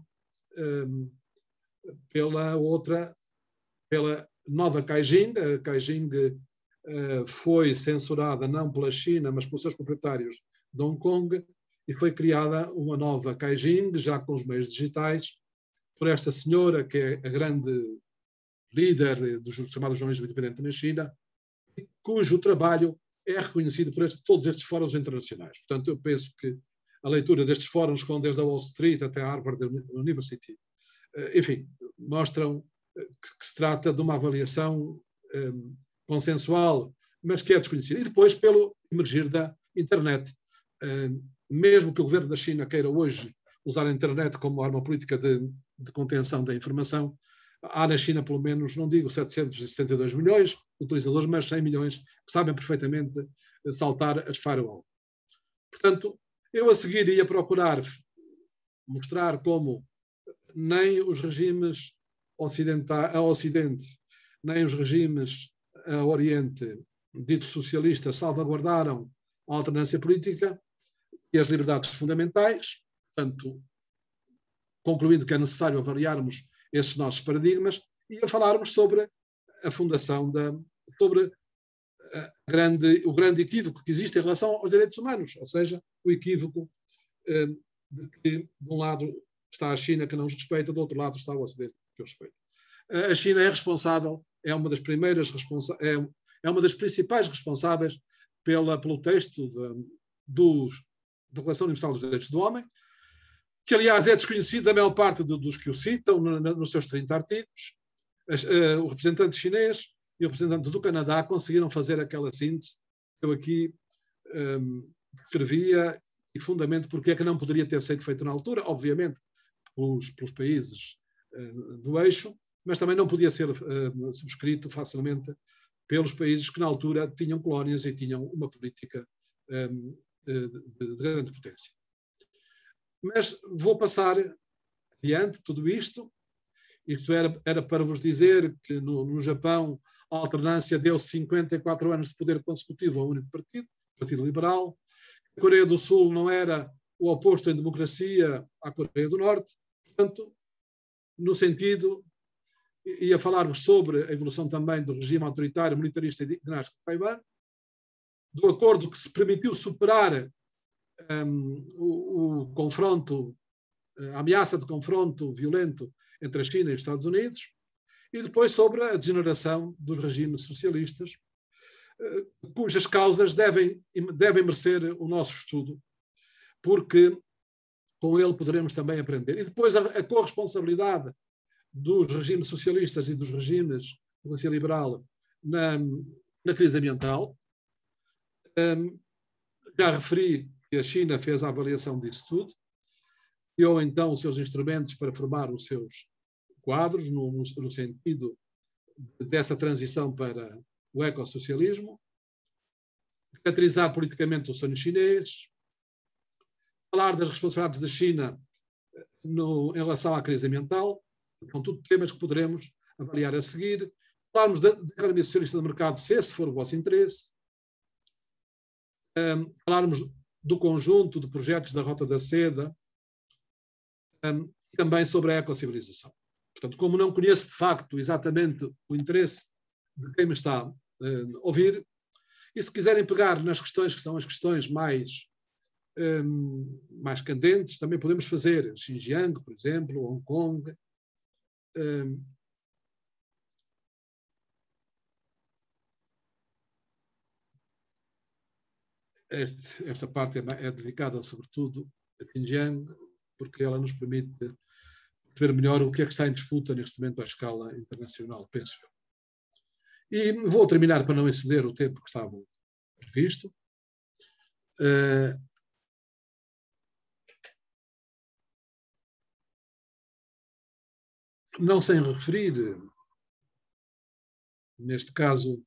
nova Caixin. A Caixin foi censurada não pela China, mas pelos seus proprietários de Hong Kong, e foi criada uma nova Caixin, já com os meios digitais, por esta senhora, que é a grande líder do chamado jornalismo independente na China, cujo trabalho é reconhecido por todos estes fóruns internacionais. Portanto, eu penso que a leitura destes fóruns, que vão desde a Wall Street até a Harvard University, enfim, mostram que se trata de uma avaliação consensual, mas que é desconhecida. E depois pelo emergir da internet. Mesmo que o governo da China queira hoje usar a internet como arma política de contenção da informação, há na China pelo menos, não digo 772 milhões de utilizadores, mas 100 milhões que sabem perfeitamente saltar as firewall. Portanto, eu a seguir ia procurar mostrar como nem os regimes a Ocidente, nem os regimes a Oriente, ditos socialistas, salvaguardaram a alternância política e as liberdades fundamentais, portanto, concluindo que é necessário avaliarmos esses nossos paradigmas e a falarmos sobre a fundação sobre o grande equívoco que existe em relação aos direitos humanos, ou seja, o equívoco de que, de um lado, está a China que não os respeita, do outro lado está o Ocidente que os respeita. A China é responsável é uma das primeiras é uma das principais responsáveis pelo texto da Declaração Universal dos Direitos do Homem, que, aliás, é desconhecido da maior parte dos que o citam nos seus 30 artigos. O representante chinês e o representante do Canadá conseguiram fazer aquela síntese que eu aqui escrevia, e fundamento porque é que não poderia ter sido feito na altura, obviamente, pelos países do eixo, mas também não podia ser subscrito facilmente pelos países que na altura tinham colónias e tinham uma política de grande potência. Mas vou passar adiante tudo isto. Isto era para vos dizer que no Japão a alternância deu 54 anos de poder consecutivo a um único partido, o Partido Liberal. A Coreia do Sul não era o oposto em democracia à Coreia do Norte. Portanto, no sentido, ia falar-vos sobre a evolução também do regime autoritário, militarista e dinástico de Taiwan, do acordo que se permitiu superar o confronto, a ameaça de confronto violento entre a China e os Estados Unidos, e depois sobre a degeneração dos regimes socialistas, cujas causas devem merecer o nosso estudo, porque com ele poderemos também aprender. E depois a corresponsabilidade dos regimes socialistas e dos regimes de democracia liberal na crise ambiental. Já referi que a China fez a avaliação disso tudo, criou então os seus instrumentos para formar os seus quadros no sentido dessa transição para o ecossocialismo, caracterizar politicamente o sonho chinês, falar das responsabilidades da China em relação à crise ambiental, são tudo temas que poderemos avaliar a seguir. Falarmos da economia socialista de mercado, se esse for o vosso interesse. Falarmos do conjunto de projetos da Rota da Seda, também sobre a ecocivilização. Portanto, como não conheço de facto exatamente o interesse de quem me está a ouvir, e se quiserem pegar nas questões que são as questões mais candentes, também podemos fazer Xinjiang, por exemplo, Hong Kong. Esta parte é dedicada sobretudo a Xinjiang, porque ela nos permite ver melhor o que é que está em disputa neste momento à escala internacional, penso eu. E vou terminar para não exceder o tempo que estava previsto. Não sem referir, neste caso,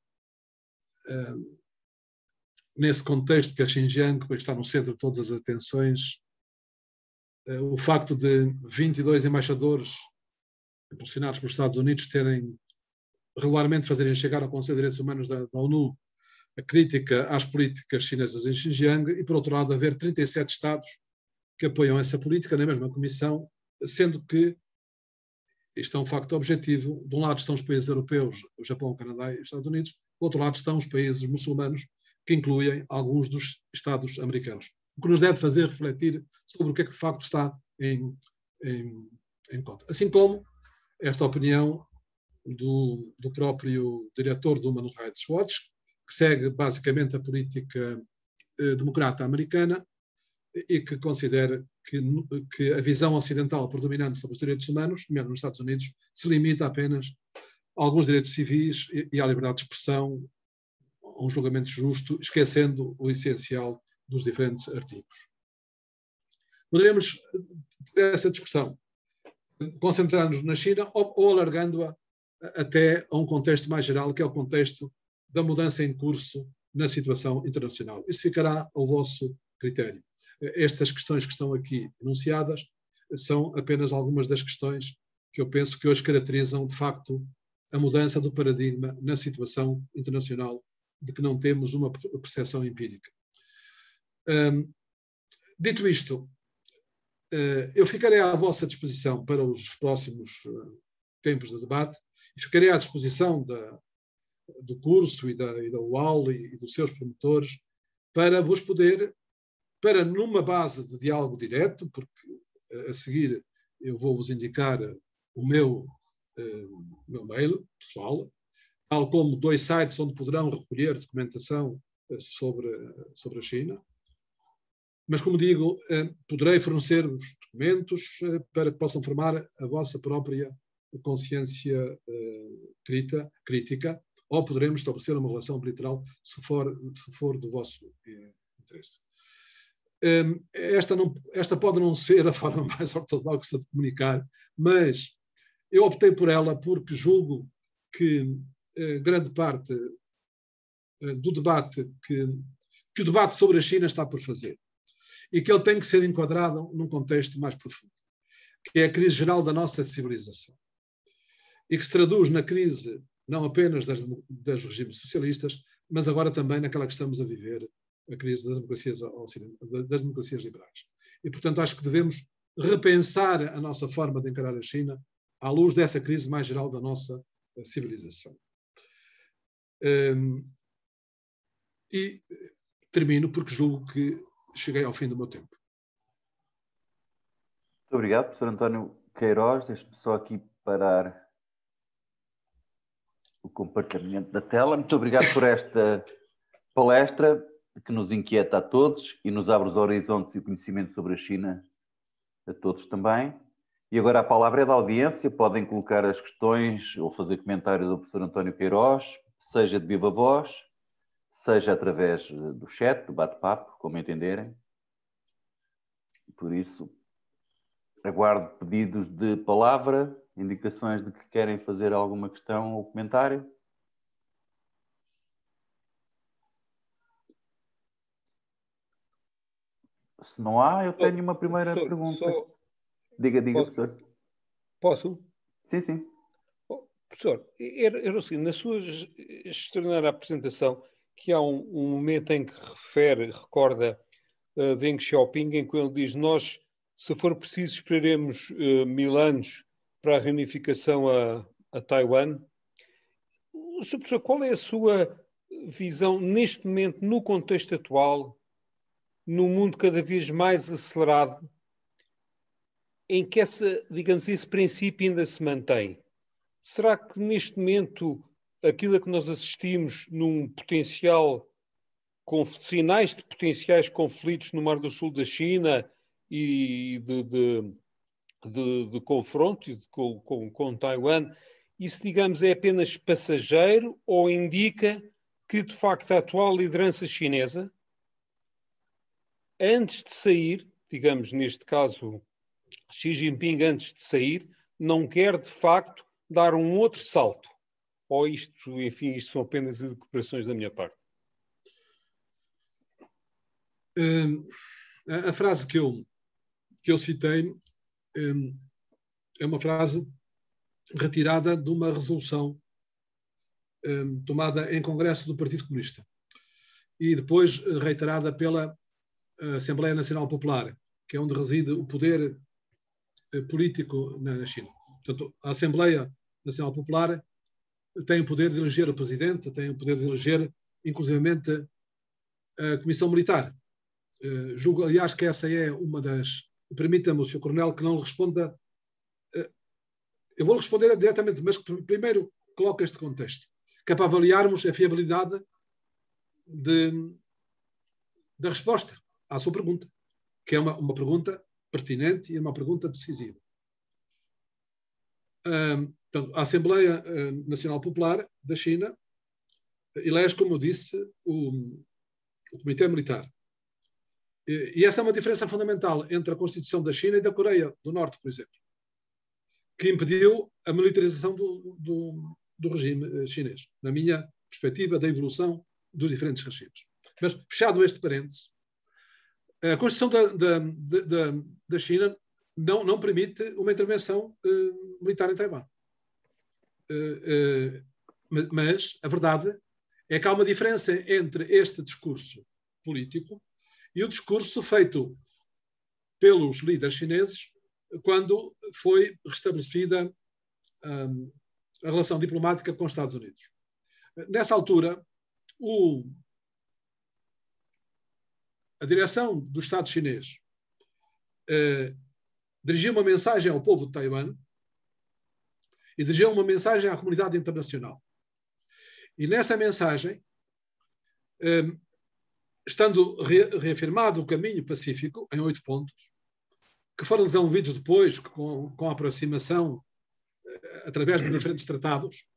nesse contexto que a Xinjiang depois está no centro de todas as atenções, o facto de 22 embaixadores impulsionados pelos Estados Unidos terem regularmente fazerem chegar ao Conselho de Direitos Humanos da ONU a crítica às políticas chinesas em Xinjiang e, por outro lado, haver 37 Estados que apoiam essa política na mesma comissão, sendo que isto é um facto objetivo. De um lado estão os países europeus, o Japão, o Canadá e os Estados Unidos, do outro lado estão os países muçulmanos, que incluem alguns dos Estados americanos. O que nos deve fazer refletir sobre o que é que de facto está em conta. Assim como esta opinião do próprio diretor do Human Rights Watch, que segue basicamente a política democrata americana e que considera que a visão ocidental predominante sobre os direitos humanos, mesmo nos Estados Unidos, se limita apenas a alguns direitos civis e à liberdade de expressão, a um julgamento justo, esquecendo o essencial dos diferentes artigos. Poderemos ter essa discussão, concentrando-nos na China ou alargando-a até a um contexto mais geral, que é o contexto da mudança em curso na situação internacional. Isso ficará ao vosso critério. Estas questões que estão aqui enunciadas são apenas algumas das questões que eu penso que hoje caracterizam, de facto, a mudança do paradigma na situação internacional, de que não temos uma percepção empírica. Dito isto, eu ficarei à vossa disposição para os próximos tempos de debate e ficarei à disposição do curso e da UAL e dos seus promotores para vos poder, numa base de diálogo direto, porque a seguir eu vou-vos indicar o meu mail pessoal, tal como 2 sites onde poderão recolher documentação sobre a China. Mas, como digo, poderei fornecer os documentos para que possam formar a vossa própria consciência crítica, ou poderemos estabelecer uma relação bilateral se for do vosso interesse. Esta pode não ser a forma mais ortodoxa de comunicar, mas eu optei por ela porque julgo que grande parte do debate que o debate sobre a China está por fazer e que ele tem que ser enquadrado num contexto mais profundo, que é a crise geral da nossa civilização e que se traduz na crise não apenas das regimes socialistas, mas agora também naquela que estamos a viver, a crise das democracias liberais. E, portanto, acho que devemos repensar a nossa forma de encarar a China à luz dessa crise mais geral da nossa civilização. E termino porque julgo que cheguei ao fim do meu tempo. Muito obrigado, professor António Queiroz. Deixe-me só aqui parar o compartilhamento da tela. Muito obrigado por esta palestra que nos inquieta a todos e nos abre os horizontes e o conhecimento sobre a China a todos também. E agora a palavra é da audiência. Podem colocar as questões ou fazer comentários ao professor António Queiroz, seja de viva voz, seja através do chat, do bate-papo, como entenderem. Por isso, aguardo pedidos de palavra, indicações de que querem fazer alguma questão ou comentário. Se não há, eu tenho uma primeira pergunta. Diga, professor. Posso? Sim, sim. Professor, era assim, na sua extraordinária apresentação, que há um momento em que recorda Deng Xiaoping, em que ele diz: nós, se for preciso, esperaremos 1000 anos para a reunificação a Taiwan. Sr. Professor, qual é a sua visão neste momento, no contexto atual, num mundo cada vez mais acelerado, em que esse princípio ainda se mantém? Será que neste momento aquilo a que nós assistimos num potencial, com sinais de potenciais conflitos no Mar do Sul da China e de confronto com Taiwan, isso, digamos, é apenas passageiro ou indica que, de facto, a atual liderança chinesa, antes de sair, digamos, neste caso, Xi Jinping, antes de sair, não quer, de facto, dar um outro salto? Ou isto, enfim, isto são apenas recuperações da minha parte? A frase que eu citei é uma frase retirada de uma resolução tomada em Congresso do Partido Comunista e depois reiterada pela Assembleia Nacional Popular, que é onde reside o poder político na China. Portanto, a Assembleia Nacional Popular tem o poder de eleger o presidente, tem o poder de eleger, inclusivamente, a Comissão Militar. Julgo, aliás, que essa é uma das... Permita-me, Sr. Coronel, que não lhe responda... Eu vou responder diretamente, mas primeiro coloco este contexto, que é para avaliarmos a fiabilidade da resposta à sua pergunta, que é uma pergunta pertinente e uma pergunta decisiva. Portanto, a Assembleia Nacional Popular da China elege, como eu disse, o Comitê Militar. E essa é uma diferença fundamental entre a Constituição da China e da Coreia do Norte, por exemplo, que impediu a militarização do regime chinês, na minha perspectiva da evolução dos diferentes regimes. Mas, fechado este parênteses, a Constituição da China não permite uma intervenção militar em Taiwan. Mas a verdade é que há uma diferença entre este discurso político e o discurso feito pelos líderes chineses quando foi restabelecida a relação diplomática com os Estados Unidos. Nessa altura, a direção do Estado chinês dirigiu uma mensagem ao povo de Taiwan e dirigiu uma mensagem à comunidade internacional. E nessa mensagem, estando reafirmado o caminho pacífico, em 8 pontos, que foram desenvolvidos depois com a aproximação através de diferentes tratados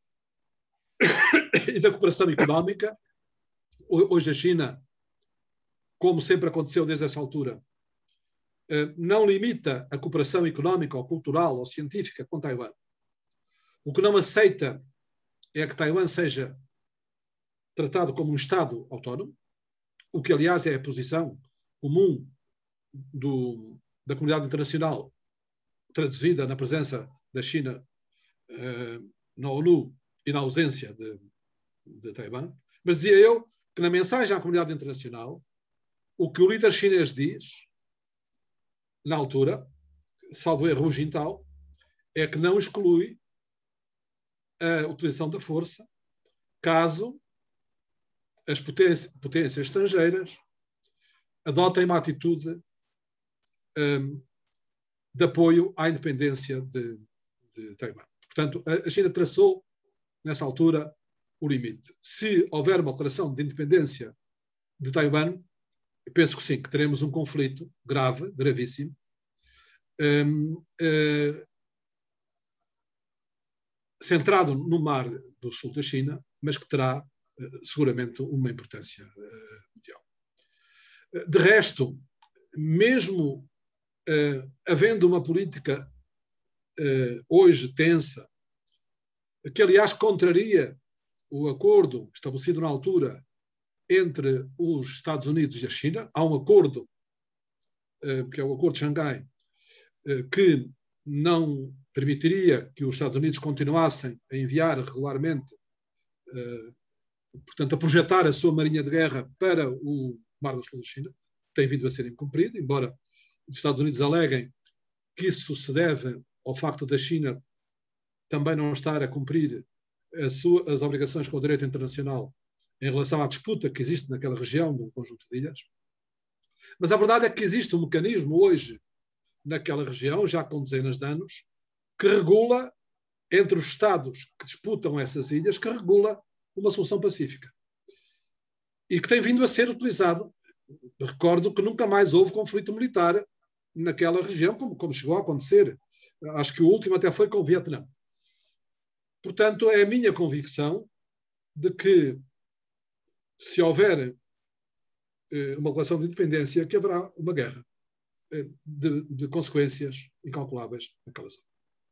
e da cooperação económica. Hoje a China, como sempre aconteceu desde essa altura, não limita a cooperação económica ou cultural ou científica com Taiwan. O que não aceita é que Taiwan seja tratado como um Estado autónomo, o que, aliás, é a posição comum da comunidade internacional, traduzida na presença da China na ONU e na ausência de Taiwan. Mas dizia eu que na mensagem à comunidade internacional, o que o líder chinês diz, na altura, salvo erro, Hu Jintao, é que não exclui a utilização da força caso as potências estrangeiras adotem uma atitude de apoio à independência de Taiwan. Portanto, a China traçou, nessa altura, o limite. Se houver uma declaração de independência de Taiwan, eu penso que sim, que teremos um conflito grave, gravíssimo, centrado no mar do sul da China, mas que terá seguramente uma importância mundial. De resto, mesmo havendo uma política hoje tensa, que aliás contraria o acordo estabelecido na altura entre os Estados Unidos e a China, há um acordo, que é o Acordo de Xangai, que não permitiria que os Estados Unidos continuassem a enviar regularmente, portanto, a projetar a sua marinha de guerra para o Mar do Sul da China, tem vindo a ser incumprido, embora os Estados Unidos aleguem que isso se deve ao facto da China também não estar a cumprir as obrigações com o direito internacional em relação à disputa que existe naquela região do conjunto de ilhas. Mas a verdade é que existe um mecanismo hoje naquela região, já com dezenas de anos, que regula, entre os Estados que disputam essas ilhas, que regula uma solução pacífica. E que tem vindo a ser utilizado. Recordo que nunca mais houve conflito militar naquela região, como chegou a acontecer. Acho que o último até foi com o Vietnã. Portanto, é a minha convicção de que, se houver uma relação de independência, que haverá uma guerra de consequências incalculáveis naquela zona.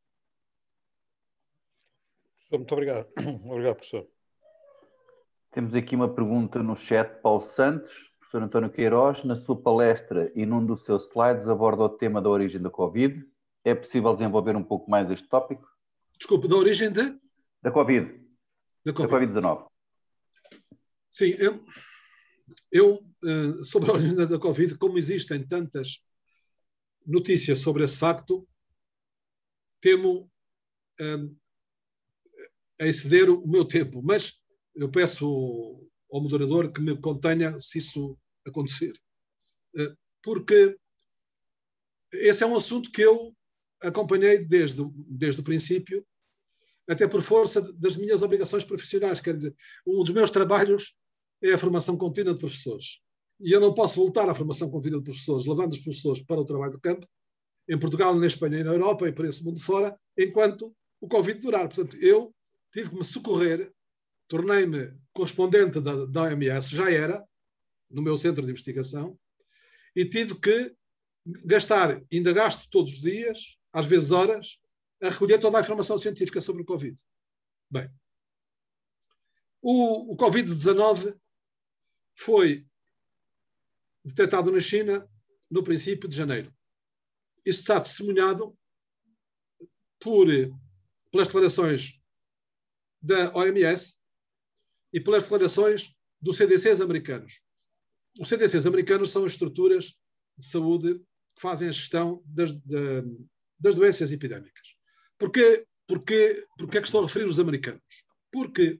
Muito obrigado. Obrigado, professor. Temos aqui uma pergunta no chat, Paulo Santos. Professor António Queiroz, na sua palestra e num dos seus slides, aborda o tema da origem da Covid. É possível desenvolver um pouco mais este tópico? Desculpe, da origem da Covid. Da Covid-19. Sim, eu sobre a origem da Covid, como existem tantas notícias sobre esse facto, temo a exceder o meu tempo, mas eu peço ao moderador que me contenha se isso acontecer. Porque esse é um assunto que eu acompanhei desde o princípio, até por força das minhas obrigações profissionais. Quer dizer, um dos meus trabalhos é a formação contínua de professores. E eu não posso voltar à formação contínua de professores, levando os professores para o trabalho de campo, em Portugal, na Espanha e na Europa, e por esse mundo fora, enquanto o Covid durar. Portanto, eu tive que me socorrer, tornei-me correspondente da OMS, já era, no meu centro de investigação, e tive que gastar, ainda gasto todos os dias, às vezes horas, a recolher toda a informação científica sobre o Covid. Bem, o Covid-19 foi detectado na China no princípio de janeiro. Isso está testemunhado pelas declarações da OMS e pelas declarações dos CDCs americanos. Os CDCs americanos são as estruturas de saúde que fazem a gestão das doenças epidémicas. Porquê é que estou a referir os americanos? Porque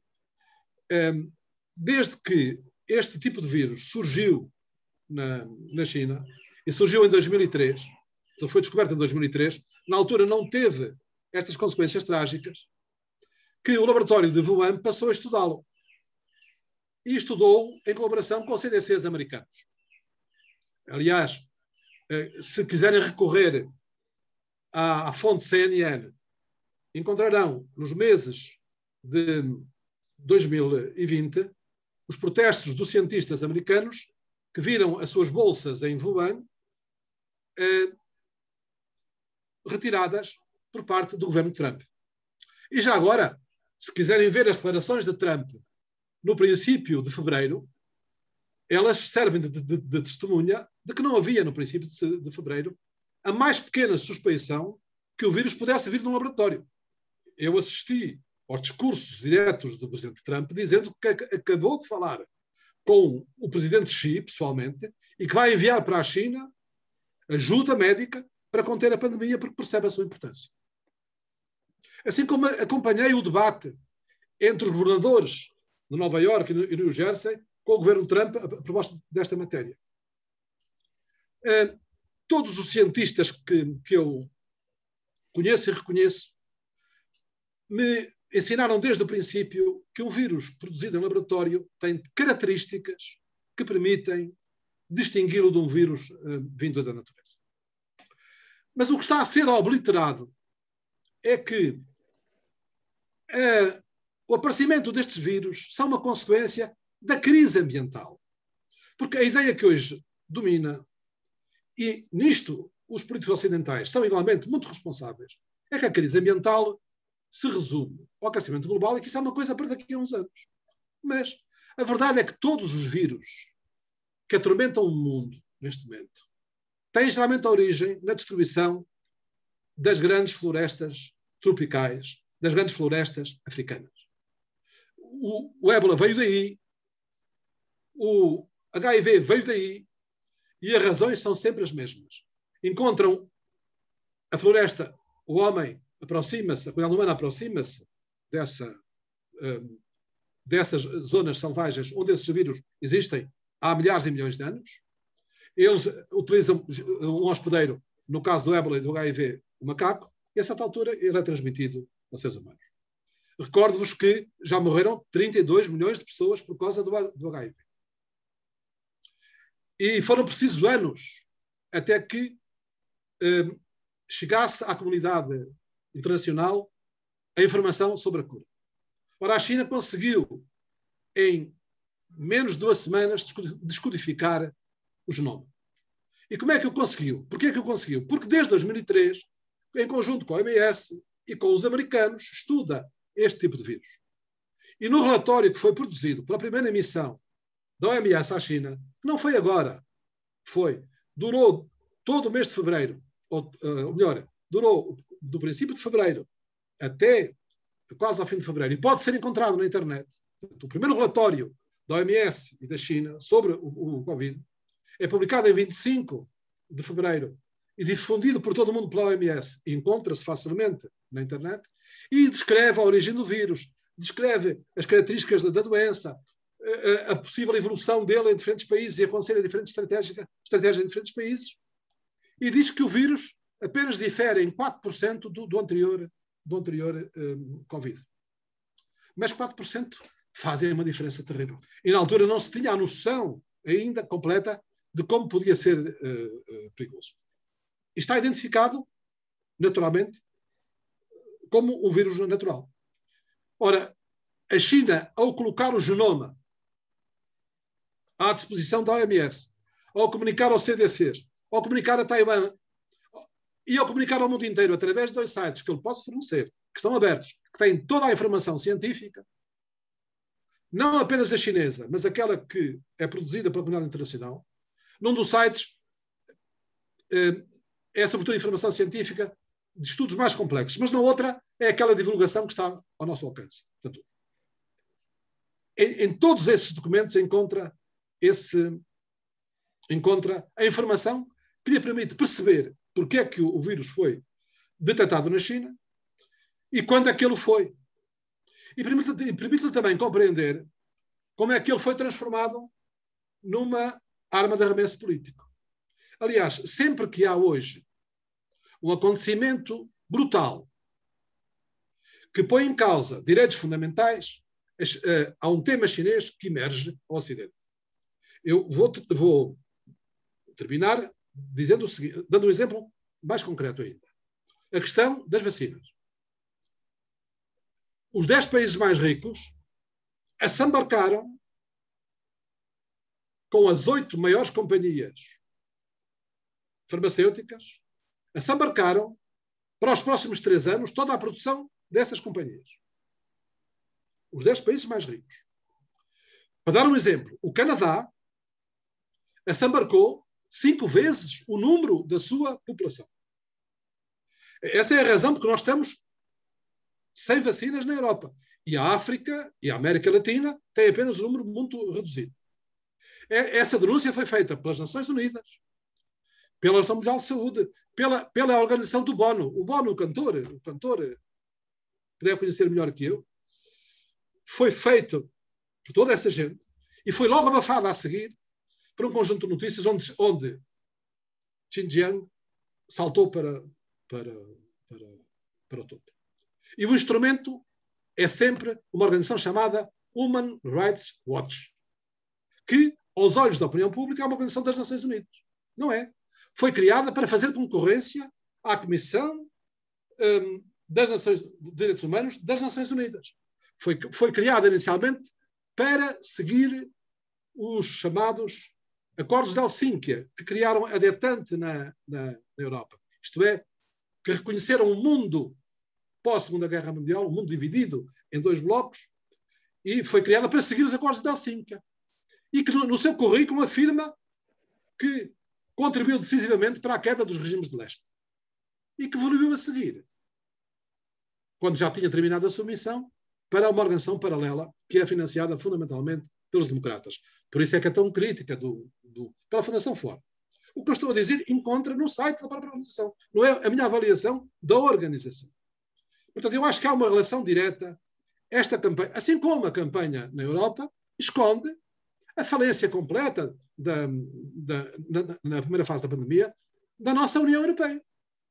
desde que este tipo de vírus surgiu na China, e surgiu em 2003, então foi descoberto em 2003, na altura não teve estas consequências trágicas, que o laboratório de Wuhan passou a estudá-lo. E estudou em colaboração com os CDCs americanos. Aliás, se quiserem recorrer à fonte CNN, encontrarão nos meses de 2020 os protestos dos cientistas americanos que viram as suas bolsas em Wuhan retiradas por parte do governo de Trump. E já agora, se quiserem ver as declarações de Trump no princípio de fevereiro, elas servem de testemunha de que não havia, no princípio de fevereiro, a mais pequena suspeição que o vírus pudesse vir de um laboratório. Eu assisti aos discursos diretos do presidente Trump dizendo que acabou de falar com o presidente Xi, pessoalmente, e que vai enviar para a China ajuda médica para conter a pandemia, porque percebe a sua importância. Assim como acompanhei o debate entre os governadores de Nova Iorque e New Jersey com o governo Trump a propósito desta matéria. Todos os cientistas que eu conheço e reconheço me ensinaram desde o princípio que um vírus produzido em laboratório tem características que permitem distingui-lo de um vírus vindo da natureza. Mas o que está a ser obliterado é que o aparecimento destes vírus são uma consequência da crise ambiental. Porque a ideia que hoje domina, e nisto os políticos ocidentais são igualmente muito responsáveis, é que a crise ambiental se resume ao aquecimento global e que isso é uma coisa para daqui a uns anos. Mas a verdade é que todos os vírus que atormentam o mundo neste momento têm geralmente a origem na destruição das grandes florestas tropicais, das grandes florestas africanas. O ébola veio daí, o HIV veio daí, e as razões são sempre as mesmas. Encontram a floresta, o homem aproxima-se, a comunidade humana aproxima-se dessas zonas selvagens onde esses vírus existem há milhares e milhões de anos. Eles utilizam um hospedeiro, no caso do ébola e do HIV, o macaco, e a certa altura ele é transmitido aos seres humanos. Recordo-vos que já morreram 32 milhões de pessoas por causa do HIV. E foram precisos anos até que chegasse à comunidade internacional a informação sobre a cura. Ora, a China conseguiu, em menos de 2 semanas, descodificar o genoma. E como é que o conseguiu? Porquê que o conseguiu? Porque desde 2003, em conjunto com a OMS e com os americanos, estuda este tipo de vírus. E no relatório que foi produzido pela primeira missão da OMS à China, não foi agora, durou todo o mês de fevereiro, ou melhor, durou do princípio de fevereiro até quase ao fim de fevereiro, e pode ser encontrado na internet. O primeiro relatório da OMS e da China sobre o Covid é publicado em 25 de fevereiro e difundido por todo o mundo pela OMS, e encontra-se facilmente na internet, e descreve a origem do vírus, descreve as características da doença, a possível evolução dele em diferentes países e aconselha diferentes estratégias em diferentes países, e diz que o vírus apenas difere em 4% do anterior Covid. Mas 4% fazem uma diferença terrível. E na altura não se tinha a noção ainda completa de como podia ser perigoso. E está identificado, naturalmente, como um vírus natural. Ora, a China, ao colocar o genoma à disposição da OMS, ao comunicar aos CDCs, ao comunicar a Taiwan e ao comunicar ao mundo inteiro através de 2 sites que ele pode fornecer, que estão abertos, que têm toda a informação científica, não apenas a chinesa, mas aquela que é produzida pela comunidade internacional. Num dos sites é sobretudo informação científica de estudos mais complexos, mas na outra é aquela divulgação que está ao nosso alcance. Portanto, em todos esses documentos encontra a informação que lhe permite perceber porque é que o vírus foi detectado na China e quando é que ele foi. E permite-lhe também compreender como é que ele foi transformado numa arma de arremesso político. Aliás, sempre que há hoje um acontecimento brutal que põe em causa direitos fundamentais, há um tema chinês que emerge ao Ocidente. Eu vou terminar dizendo o seguinte, dando um exemplo mais concreto ainda. A questão das vacinas. Os 10 países mais ricos assambarcaram com as 8 maiores companhias farmacêuticas, assambarcaram para os próximos 3 anos toda a produção dessas companhias. Os 10 países mais ricos. Para dar um exemplo, o Canadá assambarcou 5 vezes o número da sua população. Essa é a razão porque nós estamos sem vacinas na Europa. E a África e a América Latina têm apenas um número muito reduzido. Essa denúncia foi feita pelas Nações Unidas, pela Organização Mundial de Saúde, pela organização do Bono. O Bono, o cantor, que deve conhecer melhor que eu, foi feito por toda essa gente e foi logo abafado a seguir por um conjunto de notícias onde Xinjiang saltou para o topo. E o instrumento é sempre uma organização chamada Human Rights Watch, que, aos olhos da opinião pública, é uma organização das Nações Unidas. Não é. Foi criada para fazer concorrência à Comissão de Direitos Humanos das Nações Unidas. Foi criada inicialmente para seguir os chamados Acordos de Helsínquia, que criaram a detente na Europa. Isto é, que reconheceram o mundo pós-Segunda Guerra Mundial, um mundo dividido em 2 blocos, e foi criada para seguir os Acordos de Helsínquia. E que no seu currículo afirma que contribuiu decisivamente para a queda dos regimes de leste. E que evoluiu a seguir, quando já tinha terminado a sua missão, para uma organização paralela que é financiada fundamentalmente pelos democratas. Por isso é que é tão crítica pela Fundação Ford. O que eu estou a dizer encontra no site da própria organização. Não é a minha avaliação da organização. Portanto, eu acho que há uma relação direta. Esta campanha, assim como a campanha na Europa, esconde a falência completa na primeira fase da pandemia da nossa União Europeia.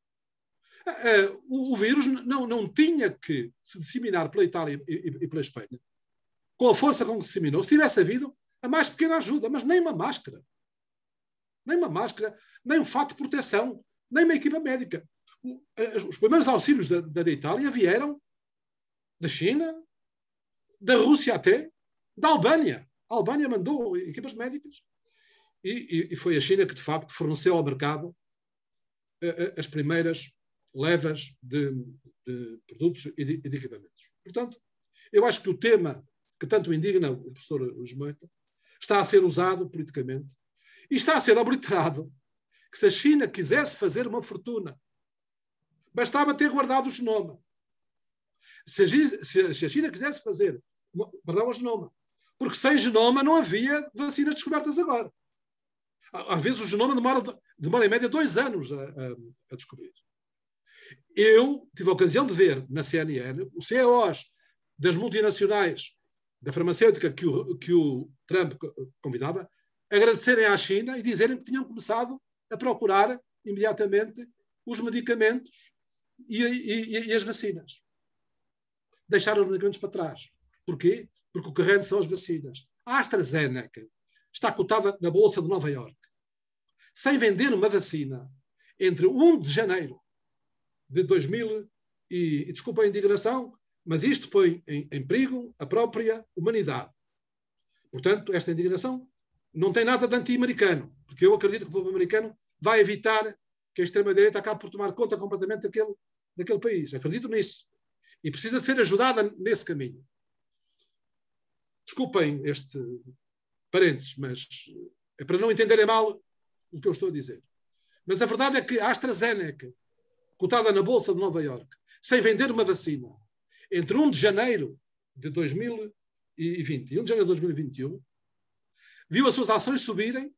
O vírus não tinha que se disseminar pela Itália e pela Espanha com a força com que se disseminou. Se tivesse havido a mais pequena ajuda, mas nem uma máscara, nem um fato de proteção, nem uma equipa médica. Os primeiros auxílios da Itália vieram da China, da Rússia até, da Albânia. A Albânia mandou equipas médicas e foi a China que, de facto, forneceu ao mercado as primeiras levas de produtos e de equipamentos. Portanto, eu acho que o tema que tanto indigna o professor Luís Moita está a ser usado politicamente e está a ser obliterado que se a China quisesse fazer uma fortuna, bastava ter guardado o genoma. Se a China quisesse fazer, guardar o genoma. Porque sem genoma não havia vacinas descobertas agora. Às vezes o genoma demora em média 2 anos a descobrir. Eu tive a ocasião de ver na CNN os CEOs das multinacionais da farmacêutica que o Trump convidava agradecerem à China e dizerem que tinham começado a procurar imediatamente os medicamentos e as vacinas. Deixaram os medicamentos para trás. Porquê? Porque o carrego são as vacinas. A AstraZeneca está cotada na Bolsa de Nova Iorque. Sem vender uma vacina entre 1 de janeiro de 2000 e desculpa a indignação, mas isto põe em perigo a própria humanidade. Portanto, esta indignação não tem nada de anti-americano, porque eu acredito que o povo americano vai evitar que a extrema-direita acabe por tomar conta completamente daquele país. Acredito nisso. E precisa ser ajudada nesse caminho. Desculpem este parênteses, mas é para não entenderem mal o que eu estou a dizer. Mas a verdade é que a AstraZeneca, cotada na Bolsa de Nova Iorque, sem vender uma vacina, entre 1 de janeiro de 2020 e 1 de janeiro de 2021, viu as suas ações subirem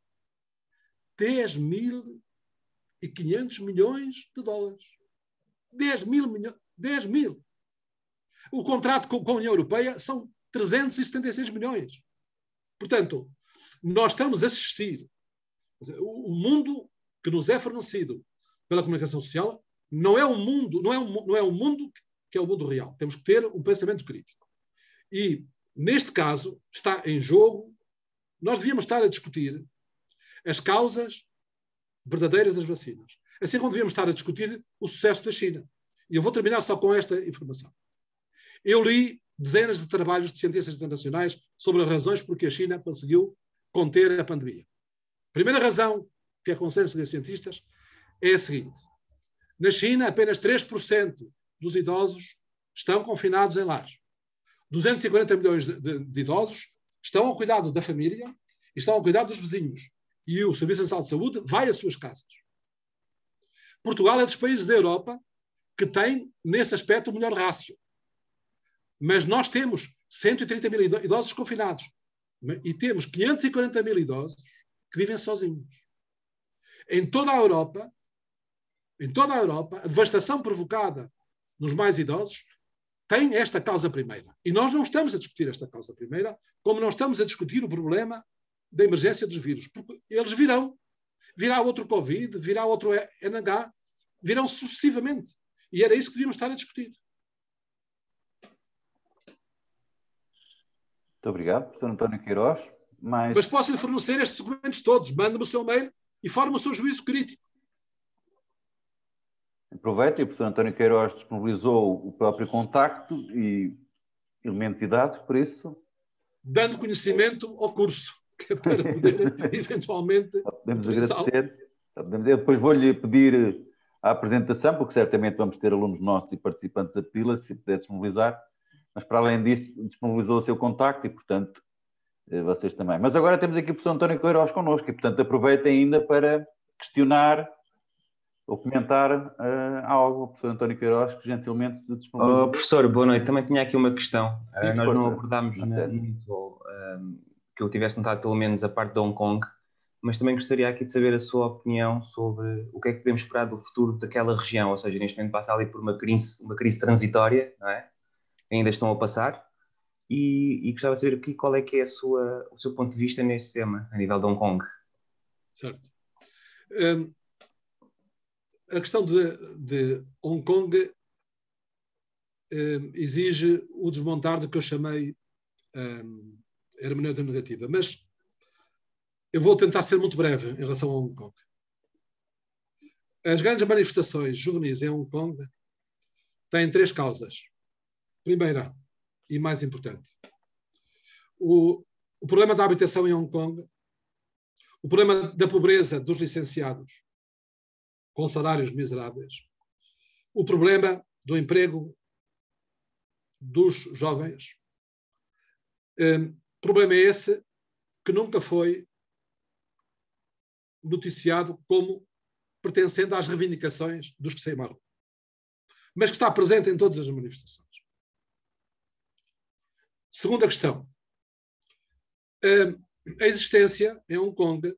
10.500 milhões de dólares. 10 mil. O contrato com a União Europeia são 376 milhões. Portanto, nós estamos a assistir. O mundo que nos é fornecido pela comunicação social não é um mundo que que é o mundo real. Temos que ter um pensamento crítico. E, neste caso, está em jogo, nós devíamos estar a discutir as causas verdadeiras das vacinas. Assim como devíamos estar a discutir o sucesso da China. E eu vou terminar só com esta informação. Eu li dezenas de trabalhos de cientistas internacionais sobre as razões por que a China conseguiu conter a pandemia. A primeira razão, que é consenso dos cientistas, é a seguinte. Na China, apenas 3% dos idosos estão confinados em lares. 240 milhões de idosos estão ao cuidado da família e estão ao cuidado dos vizinhos. E o Serviço Nacional de Saúde vai às suas casas. Portugal é dos países da Europa que tem, nesse aspecto, o melhor rácio. Mas nós temos 130 mil idosos confinados e temos 540 mil idosos que vivem sozinhos. Em toda a Europa, a devastação provocada nos mais idosos tem esta causa primeira. E nós não estamos a discutir esta causa primeira, como não estamos a discutir o problema da emergência dos vírus. Porque eles virão. Virá outro Covid, virá outro NH, virão sucessivamente. E era isso que devíamos estar a discutir. Muito obrigado, professor António Queiroz. Mas posso-lhe fornecer estes documentos todos. Mande-me o seu mail e forme o seu juízo crítico. Aproveito, e o professor António Queiroz disponibilizou o próprio contacto e elementos e dados, por isso... Dando conhecimento ao curso, que é para poder, eventualmente... Podemos agradecer. Eu depois vou-lhe pedir a apresentação, porque certamente vamos ter alunos nossos e participantes a pila, se puder disponibilizar. Mas, para além disso, disponibilizou o seu contacto e, portanto, vocês também. Mas agora temos aqui o professor António Queiroz connosco e, portanto, aproveitem ainda para questionar ou comentar algo. O professor António Queiroz, que gentilmente se disponibilizou. Professor, boa noite. Também tinha aqui uma questão. Nós não abordámos muito, que eu tivesse notado pelo menos a parte de Hong Kong, mas também gostaria aqui de saber a sua opinião sobre o que é que podemos esperar do futuro daquela região, ou seja, neste momento passa ali por uma crise transitória, não é? Ainda estão a passar, e gostava de saber aqui qual é que é o seu ponto de vista neste tema, a nível de Hong Kong. Certo. A questão de Hong Kong exige o desmontar do que eu chamei hermenêutica negativa, mas eu vou tentar ser muito breve em relação a Hong Kong. As grandes manifestações juvenis em Hong Kong têm 3 causas. Primeira, e mais importante, o problema da habitação em Hong Kong, o problema da pobreza dos licenciados com salários miseráveis, o problema do emprego dos jovens. Problema é esse que nunca foi noticiado como pertencendo às reivindicações dos que saem à rua, mas que está presente em todas as manifestações. Segunda questão. A existência em Hong Kong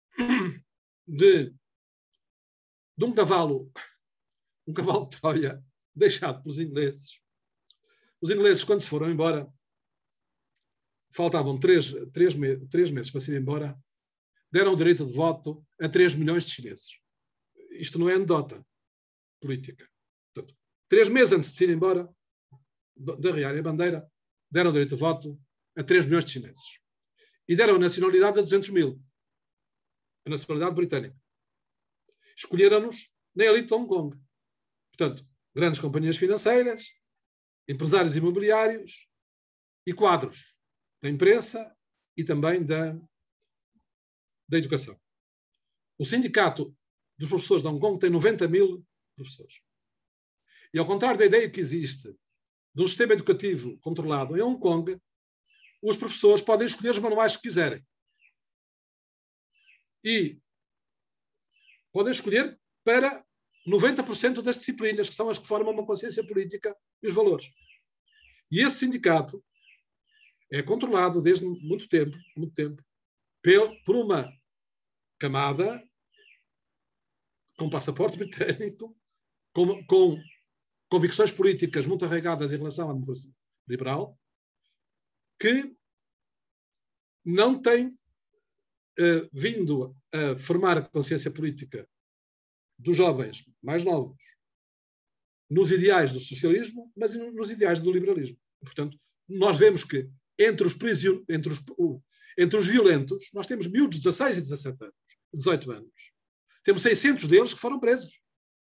de um cavalo de Troia deixado pelos ingleses. Os ingleses, quando se foram embora, faltavam 3 meses para se ir embora, deram o direito de voto a 3 milhões de chineses. Isto não é anedota política. Portanto, 3 meses antes de se ir embora, de arriarem a bandeira, deram o direito de voto a 3 milhões de chineses. E deram a nacionalidade a 200 mil. A nacionalidade britânica. Escolheram-nos na elite de Hong Kong. Portanto, grandes companhias financeiras, empresários imobiliários e quadros da imprensa e também da educação. O sindicato dos professores de Hong Kong tem 90 mil professores. E ao contrário da ideia que existe de um sistema educativo controlado em Hong Kong, os professores podem escolher os manuais que quiserem. E podem escolher para 90% das disciplinas, que são as que formam uma consciência política e os valores. E esse sindicato é controlado desde muito tempo, por uma camada com passaporte britânico, com convicções políticas muito arraigadas em relação à democracia liberal, que não tem vindo a formar a consciência política dos jovens mais novos nos ideais do socialismo, mas nos ideais do liberalismo. Portanto, nós vemos que entre os violentos, nós temos miúdos de 16 e 17 anos, 18 anos. Temos 600 deles que foram presos.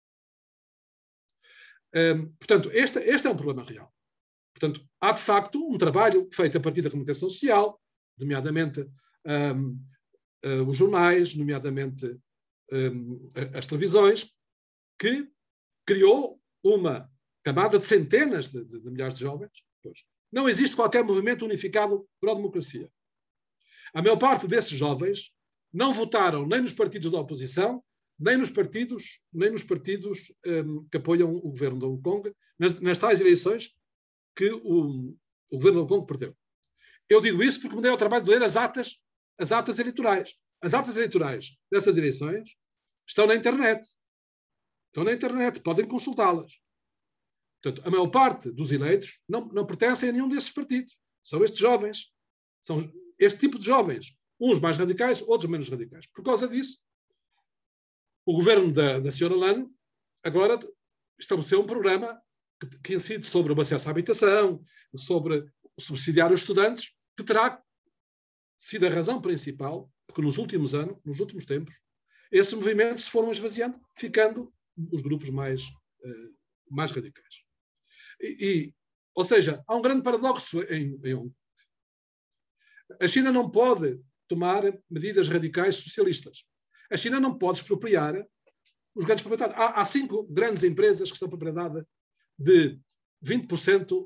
Portanto, este é um problema real. Portanto, há de facto um trabalho feito a partir da comunicação social, nomeadamente os jornais, nomeadamente as televisões, que criou uma camada de centenas de milhares de jovens. Pois, não existe qualquer movimento unificado para a democracia. A maior parte desses jovens não votaram nem nos partidos da oposição, nem nos partidos que apoiam o governo de Hong Kong, nas tais eleições que o governo de Hong Kong perdeu. Eu digo isso porque me dei ao trabalho de ler as atas eleitorais. As atas eleitorais dessas eleições estão na internet. Podem consultá-las. Portanto, a maior parte dos eleitos não pertencem a nenhum desses partidos. São estes jovens. São este tipo de jovens. Uns mais radicais, outros menos radicais. Por causa disso, o governo da Sra. Lan agora estabeleceu um programa que incide sobre o acesso à habitação, sobre subsidiar os estudantes, que terá sido a razão principal, porque nos últimos anos, nos últimos tempos, esses movimentos se foram esvaziando, ficando os grupos mais radicais. Ou seja, há um grande paradoxo em Hong Kong. A China não pode tomar medidas radicais socialistas. A China não pode expropriar os grandes proprietários. Há 5 grandes empresas que são propriedade de 20%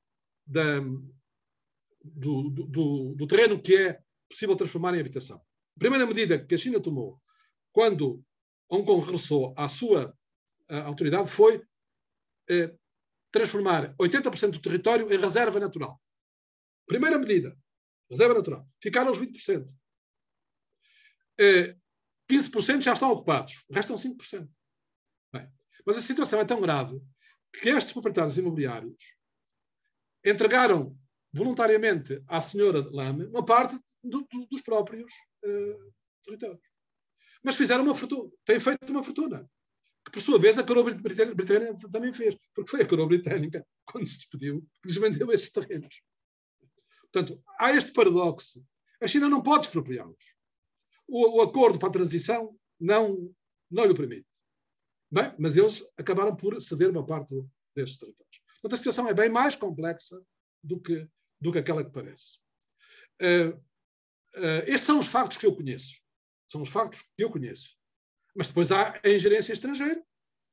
do terreno que é possível transformar em habitação. A primeira medida que a China tomou quando Hong Kong regressou à sua autoridade foi transformar 80% do território em reserva natural. Primeira medida, reserva natural. Ficaram os 20%. 15% já estão ocupados, restam 5%. Bem, mas a situação é tão grave que estes proprietários imobiliários entregaram voluntariamente à senhora Lam uma parte dos próprios territórios. Mas fizeram uma fortuna, têm feito uma fortuna, que por sua vez a coroa britânica também fez, porque foi a coroa britânica, quando se despediu, que lhes vendeu esses terrenos. Portanto, há este paradoxo. A China não pode expropriá-los. O acordo para a transição não lhe permite. Bem, mas eles acabaram por ceder uma parte destes territórios. Portanto, a situação é bem mais complexa do que aquela que parece. Estes são os factos que eu conheço. São os factos que eu conheço. Mas depois há a ingerência estrangeira.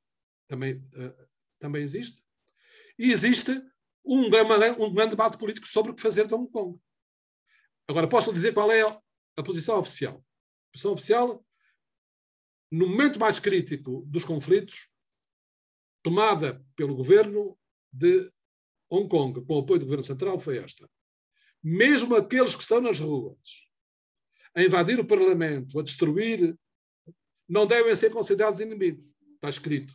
Também existe. E existe um grande debate político sobre o que fazer de Hong Kong. Agora, posso dizer qual é a posição oficial. A posição oficial, no momento mais crítico dos conflitos, tomada pelo governo de Hong Kong, com o apoio do governo central, foi esta. Mesmo aqueles que estão nas ruas a invadir o Parlamento, a destruir, não devem ser considerados inimigos. Está escrito.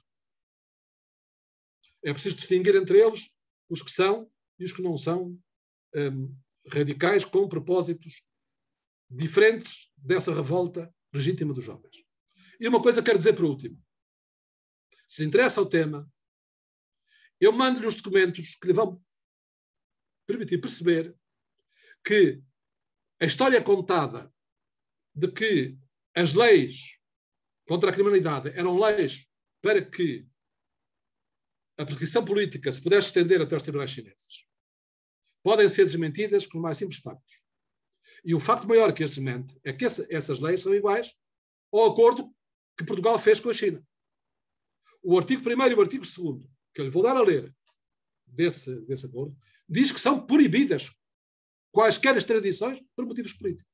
É preciso distinguir entre eles os que são e os que não são radicais com propósitos diferentes dessa revolta legítima dos jovens. E uma coisa quero dizer por último. Se lhe interessa o tema, eu mando-lhe os documentos que lhe vão permitir perceber que a história contada de que as leis contra a criminalidade eram leis para que a perseguição política se pudesse estender até aos tribunais chineses, podem ser desmentidas com os mais simples factos. E o facto maior que as desmente é que essas leis são iguais ao acordo que Portugal fez com a China. O artigo 1º e o artigo 2º, que eu lhe vou dar a ler desse acordo, diz que são proibidas quaisquer extradições por motivos políticos.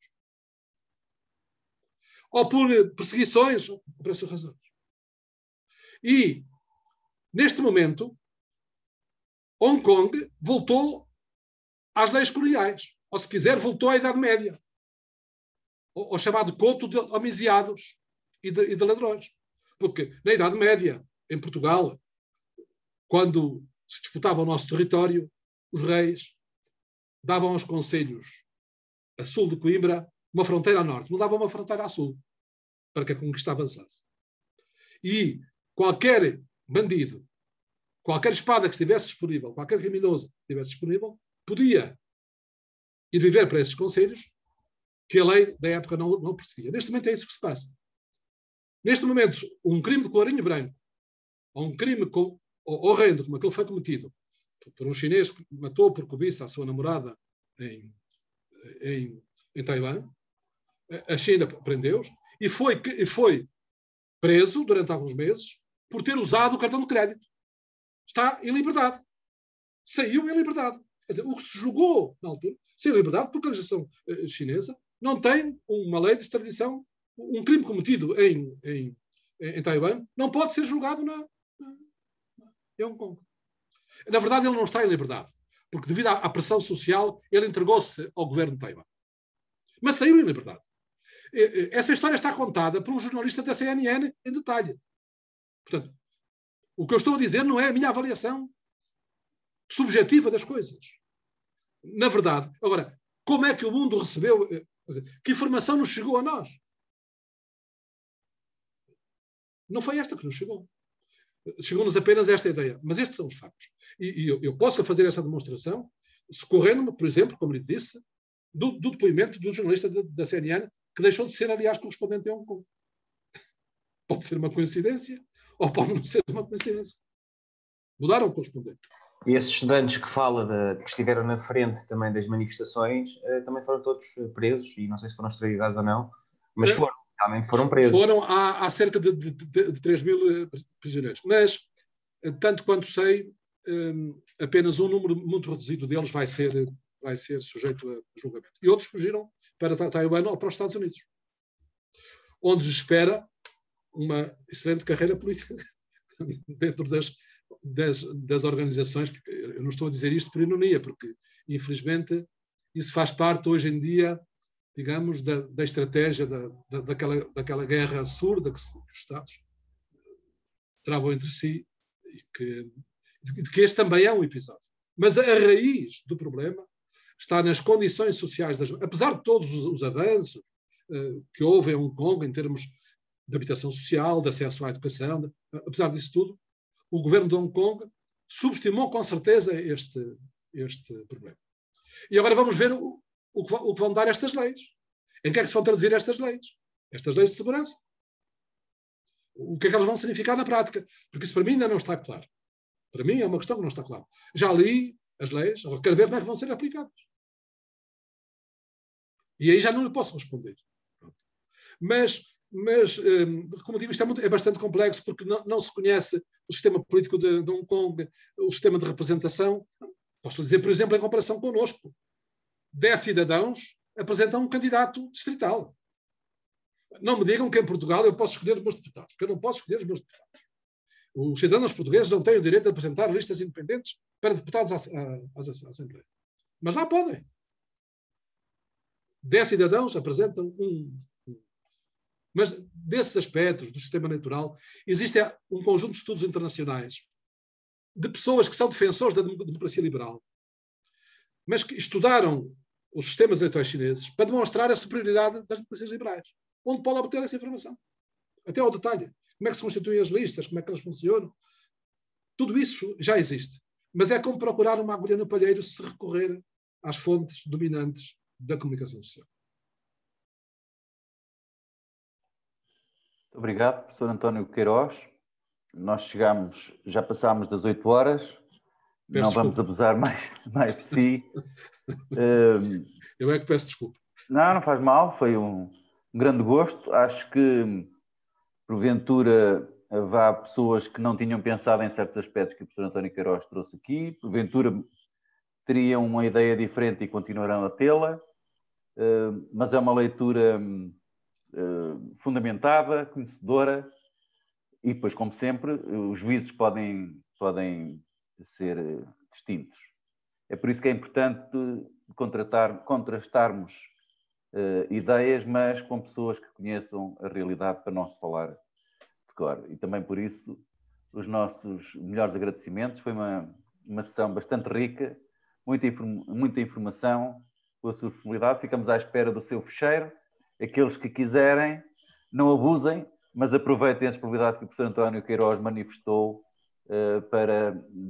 Ou por perseguições, ou por essas razões. E, neste momento, Hong Kong voltou às leis coloniais. Ou, se quiser, voltou à Idade Média. Ao chamado conto de homiciados e de ladrões. Porque, na Idade Média, em Portugal, quando se disputava o nosso território, os reis davam aos concelhos a sul de Coimbra uma fronteira a norte, não davam uma fronteira a sul, para que a conquista avançasse. E qualquer bandido, qualquer espada que estivesse disponível, qualquer criminoso que estivesse disponível, podia ir viver para esses conselhos que a lei da época não perseguia. Neste momento é isso que se passa. Neste momento, um crime de colarinho branco, ou um crime horrendo, como aquele foi cometido por um chinês que matou por cobiça a sua namorada em Taiwan, a China prendeu-os e foi preso durante alguns meses por ter usado o cartão de crédito. Está em liberdade. Saiu em liberdade. Quer dizer, o que se julgou na altura, sem liberdade, porque a legislação chinesa não tem uma lei de extradição. Um crime cometido em Taiwan não pode ser julgado em Hong Kong. Na verdade, ele não está em liberdade, porque devido à pressão social, ele entregou-se ao governo de Taiwan. Mas saiu em liberdade. Essa história está contada por um jornalista da CNN em detalhe. Portanto, o que eu estou a dizer não é a minha avaliação subjetiva das coisas. Na verdade, agora, como é que o mundo recebeu? Que informação nos chegou a nós? Não foi esta que nos chegou. Chegou-nos apenas esta ideia. Mas estes são os factos. E eu posso fazer essa demonstração socorrendo-me, por exemplo, como lhe disse, do depoimento do jornalista da CNN, que deixou de ser, aliás, correspondente em Hong Kong. Pode ser uma coincidência ou pode não ser uma coincidência. Mudaram o correspondente. E esses estudantes que fala que estiveram na frente também das manifestações também foram todos presos, e não sei se foram extraditados ou não, mas realmente foram presos. Foram há cerca de 3.000 prisioneiros. Mas, tanto quanto sei, apenas um número muito reduzido deles vai ser sujeito a julgamento. E outros fugiram para Taiwan ou para os Estados Unidos, onde se espera uma excelente carreira política dentro das organizações. Eu não estou a dizer isto por ironia, porque, infelizmente, isso faz parte, hoje em dia, digamos, da estratégia daquela guerra surda que os Estados travam entre si, e que este também é um episódio. Mas a raiz do problema está nas condições sociais apesar de todos os avanços que houve em Hong Kong em termos de habitação social, de acesso à educação, apesar disso tudo, o governo de Hong Kong subestimou com certeza este problema. E agora vamos ver o que vão dar estas leis. Em que é que se vão traduzir estas leis? Estas leis de segurança. O que é que elas vão significar na prática? Porque isso para mim ainda não está claro. Para mim é uma questão que não está clara. Já li as leis, agora quero ver como é que vão ser aplicadas. E aí já não lhe posso responder. Mas como digo, isto é bastante complexo, porque não se conhece o sistema político de Hong Kong, o sistema de representação. Posso dizer, por exemplo, em comparação connosco, 10 cidadãos apresentam um candidato distrital. Não me digam que em Portugal eu posso escolher os meus deputados, porque eu não posso escolher os meus deputados. Os cidadãos portugueses não têm o direito de apresentar listas independentes para deputados à Assembleia. Mas lá podem. 10 cidadãos apresentam Mas desses aspectos do sistema eleitoral, existe um conjunto de estudos internacionais de pessoas que são defensores da democracia liberal, mas que estudaram os sistemas eleitorais chineses para demonstrar a superioridade das democracias liberais. Onde pode obter essa informação? Até ao detalhe. Como é que se constituem as listas, como é que elas funcionam. Tudo isso já existe. Mas é como procurar uma agulha no palheiro se recorrer às fontes dominantes da comunicação social. Obrigado, professor António Queiroz. Nós já passámos das 8 horas. Não vamos abusar mais de si. Eu é que peço desculpa. Não faz mal. Foi um grande gosto. Acho que, porventura, há pessoas que não tinham pensado em certos aspectos que o professor António Queiroz trouxe aqui. Porventura, teriam uma ideia diferente e continuarão a tê-la. Mas é uma leitura fundamentada, conhecedora, e depois, como sempre, os juízos podem ser distintos. É por isso que é importante contrastarmos ideias, mas com pessoas que conheçam a realidade, para não se falar de cor. E também por isso os nossos melhores agradecimentos. Foi uma sessão bastante rica, muita informação, com a sua disponibilidade. Ficamos à espera do seu fecheiro. Aqueles que quiserem, não abusem, mas aproveitem a disponibilidade que o professor António Queiroz manifestou para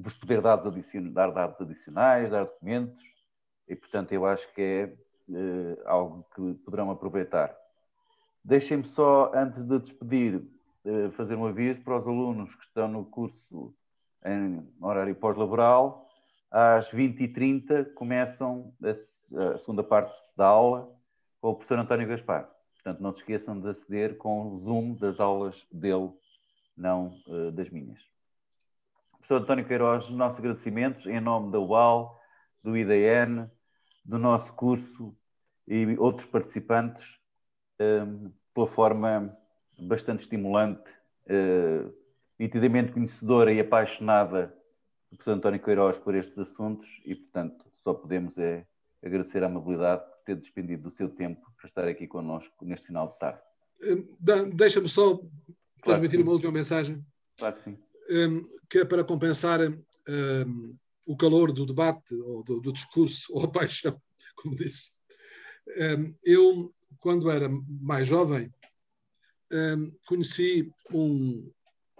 vos poder dar dados adicionais, dar documentos, e, portanto, eu acho que é algo que poderão aproveitar. Deixem-me só, antes de despedir, fazer um aviso para os alunos que estão no curso em horário pós-laboral. Às 20h30 começam a segunda parte da aula com o professor António Gaspar. Portanto, não se esqueçam de aceder com o Zoom das aulas dele, não das minhas. Professor António Queiroz, nossos agradecimentos em nome da UAL, do IDN, do nosso curso e outros participantes, pela forma bastante estimulante, nitidamente conhecedora e apaixonada do professor António Queiroz por estes assuntos e, portanto, só podemos agradecer a amabilidade por ter despendido do seu tempo para estar aqui connosco neste final de tarde. Deixa-me só transmitir uma última mensagem. Claro que sim. Que é para compensar o calor do debate, ou do discurso, ou a paixão, como disse. Eu, quando era mais jovem, conheci um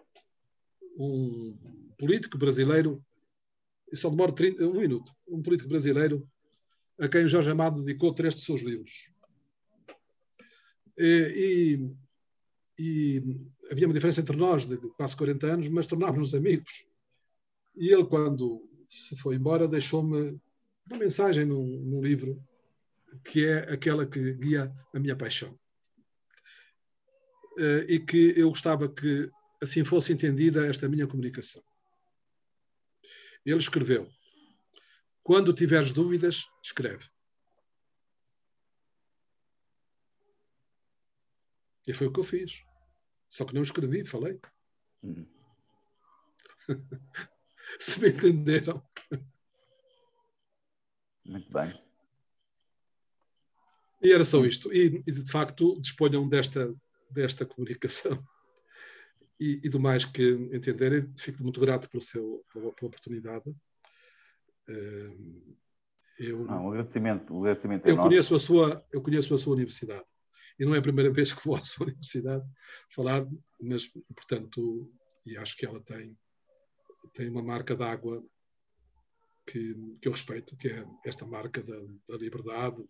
político brasileiro, e só demora um minuto, um político brasileiro a quem o Jorge Amado dedicou 3 de seus livros. E havia uma diferença entre nós de quase 40 anos, mas tornámos-nos amigos. E ele, quando se foi embora, deixou-me uma mensagem num livro, que é aquela que guia a minha paixão. E que eu gostava que assim fosse entendida esta minha comunicação. Ele escreveu: quando tiveres dúvidas, escreve. E foi o que eu fiz. Só que não escrevi, falei. Se me entenderam. Muito bem. E era só isto. E de facto, disponham desta comunicação. E do mais que entenderem, fico muito grato pela oportunidade. O agradecimento é eu nosso. Eu conheço a sua universidade. E não é a primeira vez que vou à sua universidade falar, mas, portanto, e acho que ela tem uma marca d'água que eu respeito, que é esta marca da liberdade,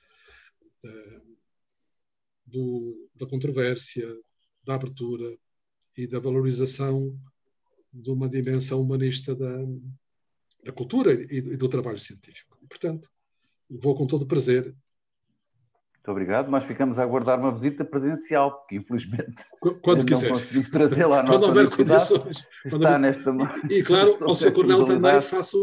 da controvérsia, da abertura e da valorização de uma dimensão humanista da cultura e do trabalho científico. E, portanto, vou com todo o prazer. Muito obrigado. Nós ficamos a aguardar uma visita presencial, porque infelizmente quando quiser. Não conseguimos trazer lá a quando nossa houver condições. Está nesta e claro, ao Sr. Coronel também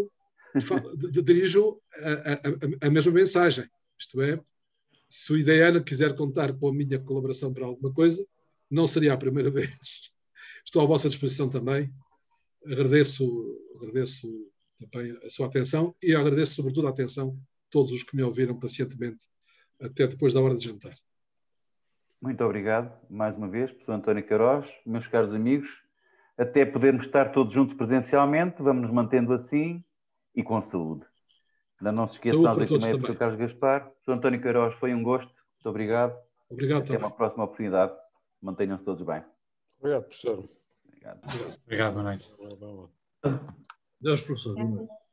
dirijo a mesma mensagem. Isto é, se o IDN quiser contar com a minha colaboração para alguma coisa, não seria a primeira vez. Estou à vossa disposição também. Agradeço também a sua atenção e agradeço sobretudo a atenção de todos os que me ouviram pacientemente até depois da hora de jantar. Muito obrigado, mais uma vez, professor António Queiroz, meus caros amigos, até podermos estar todos juntos presencialmente, vamos nos mantendo assim e com saúde. Não se esqueçam das 8h30 do Sr. Carlos Gaspar. Professor António Queiroz, foi um gosto, muito obrigado. Obrigado até uma próxima oportunidade. Mantenham-se todos bem. Obrigado, professor. Obrigado, boa noite. Deus, professor.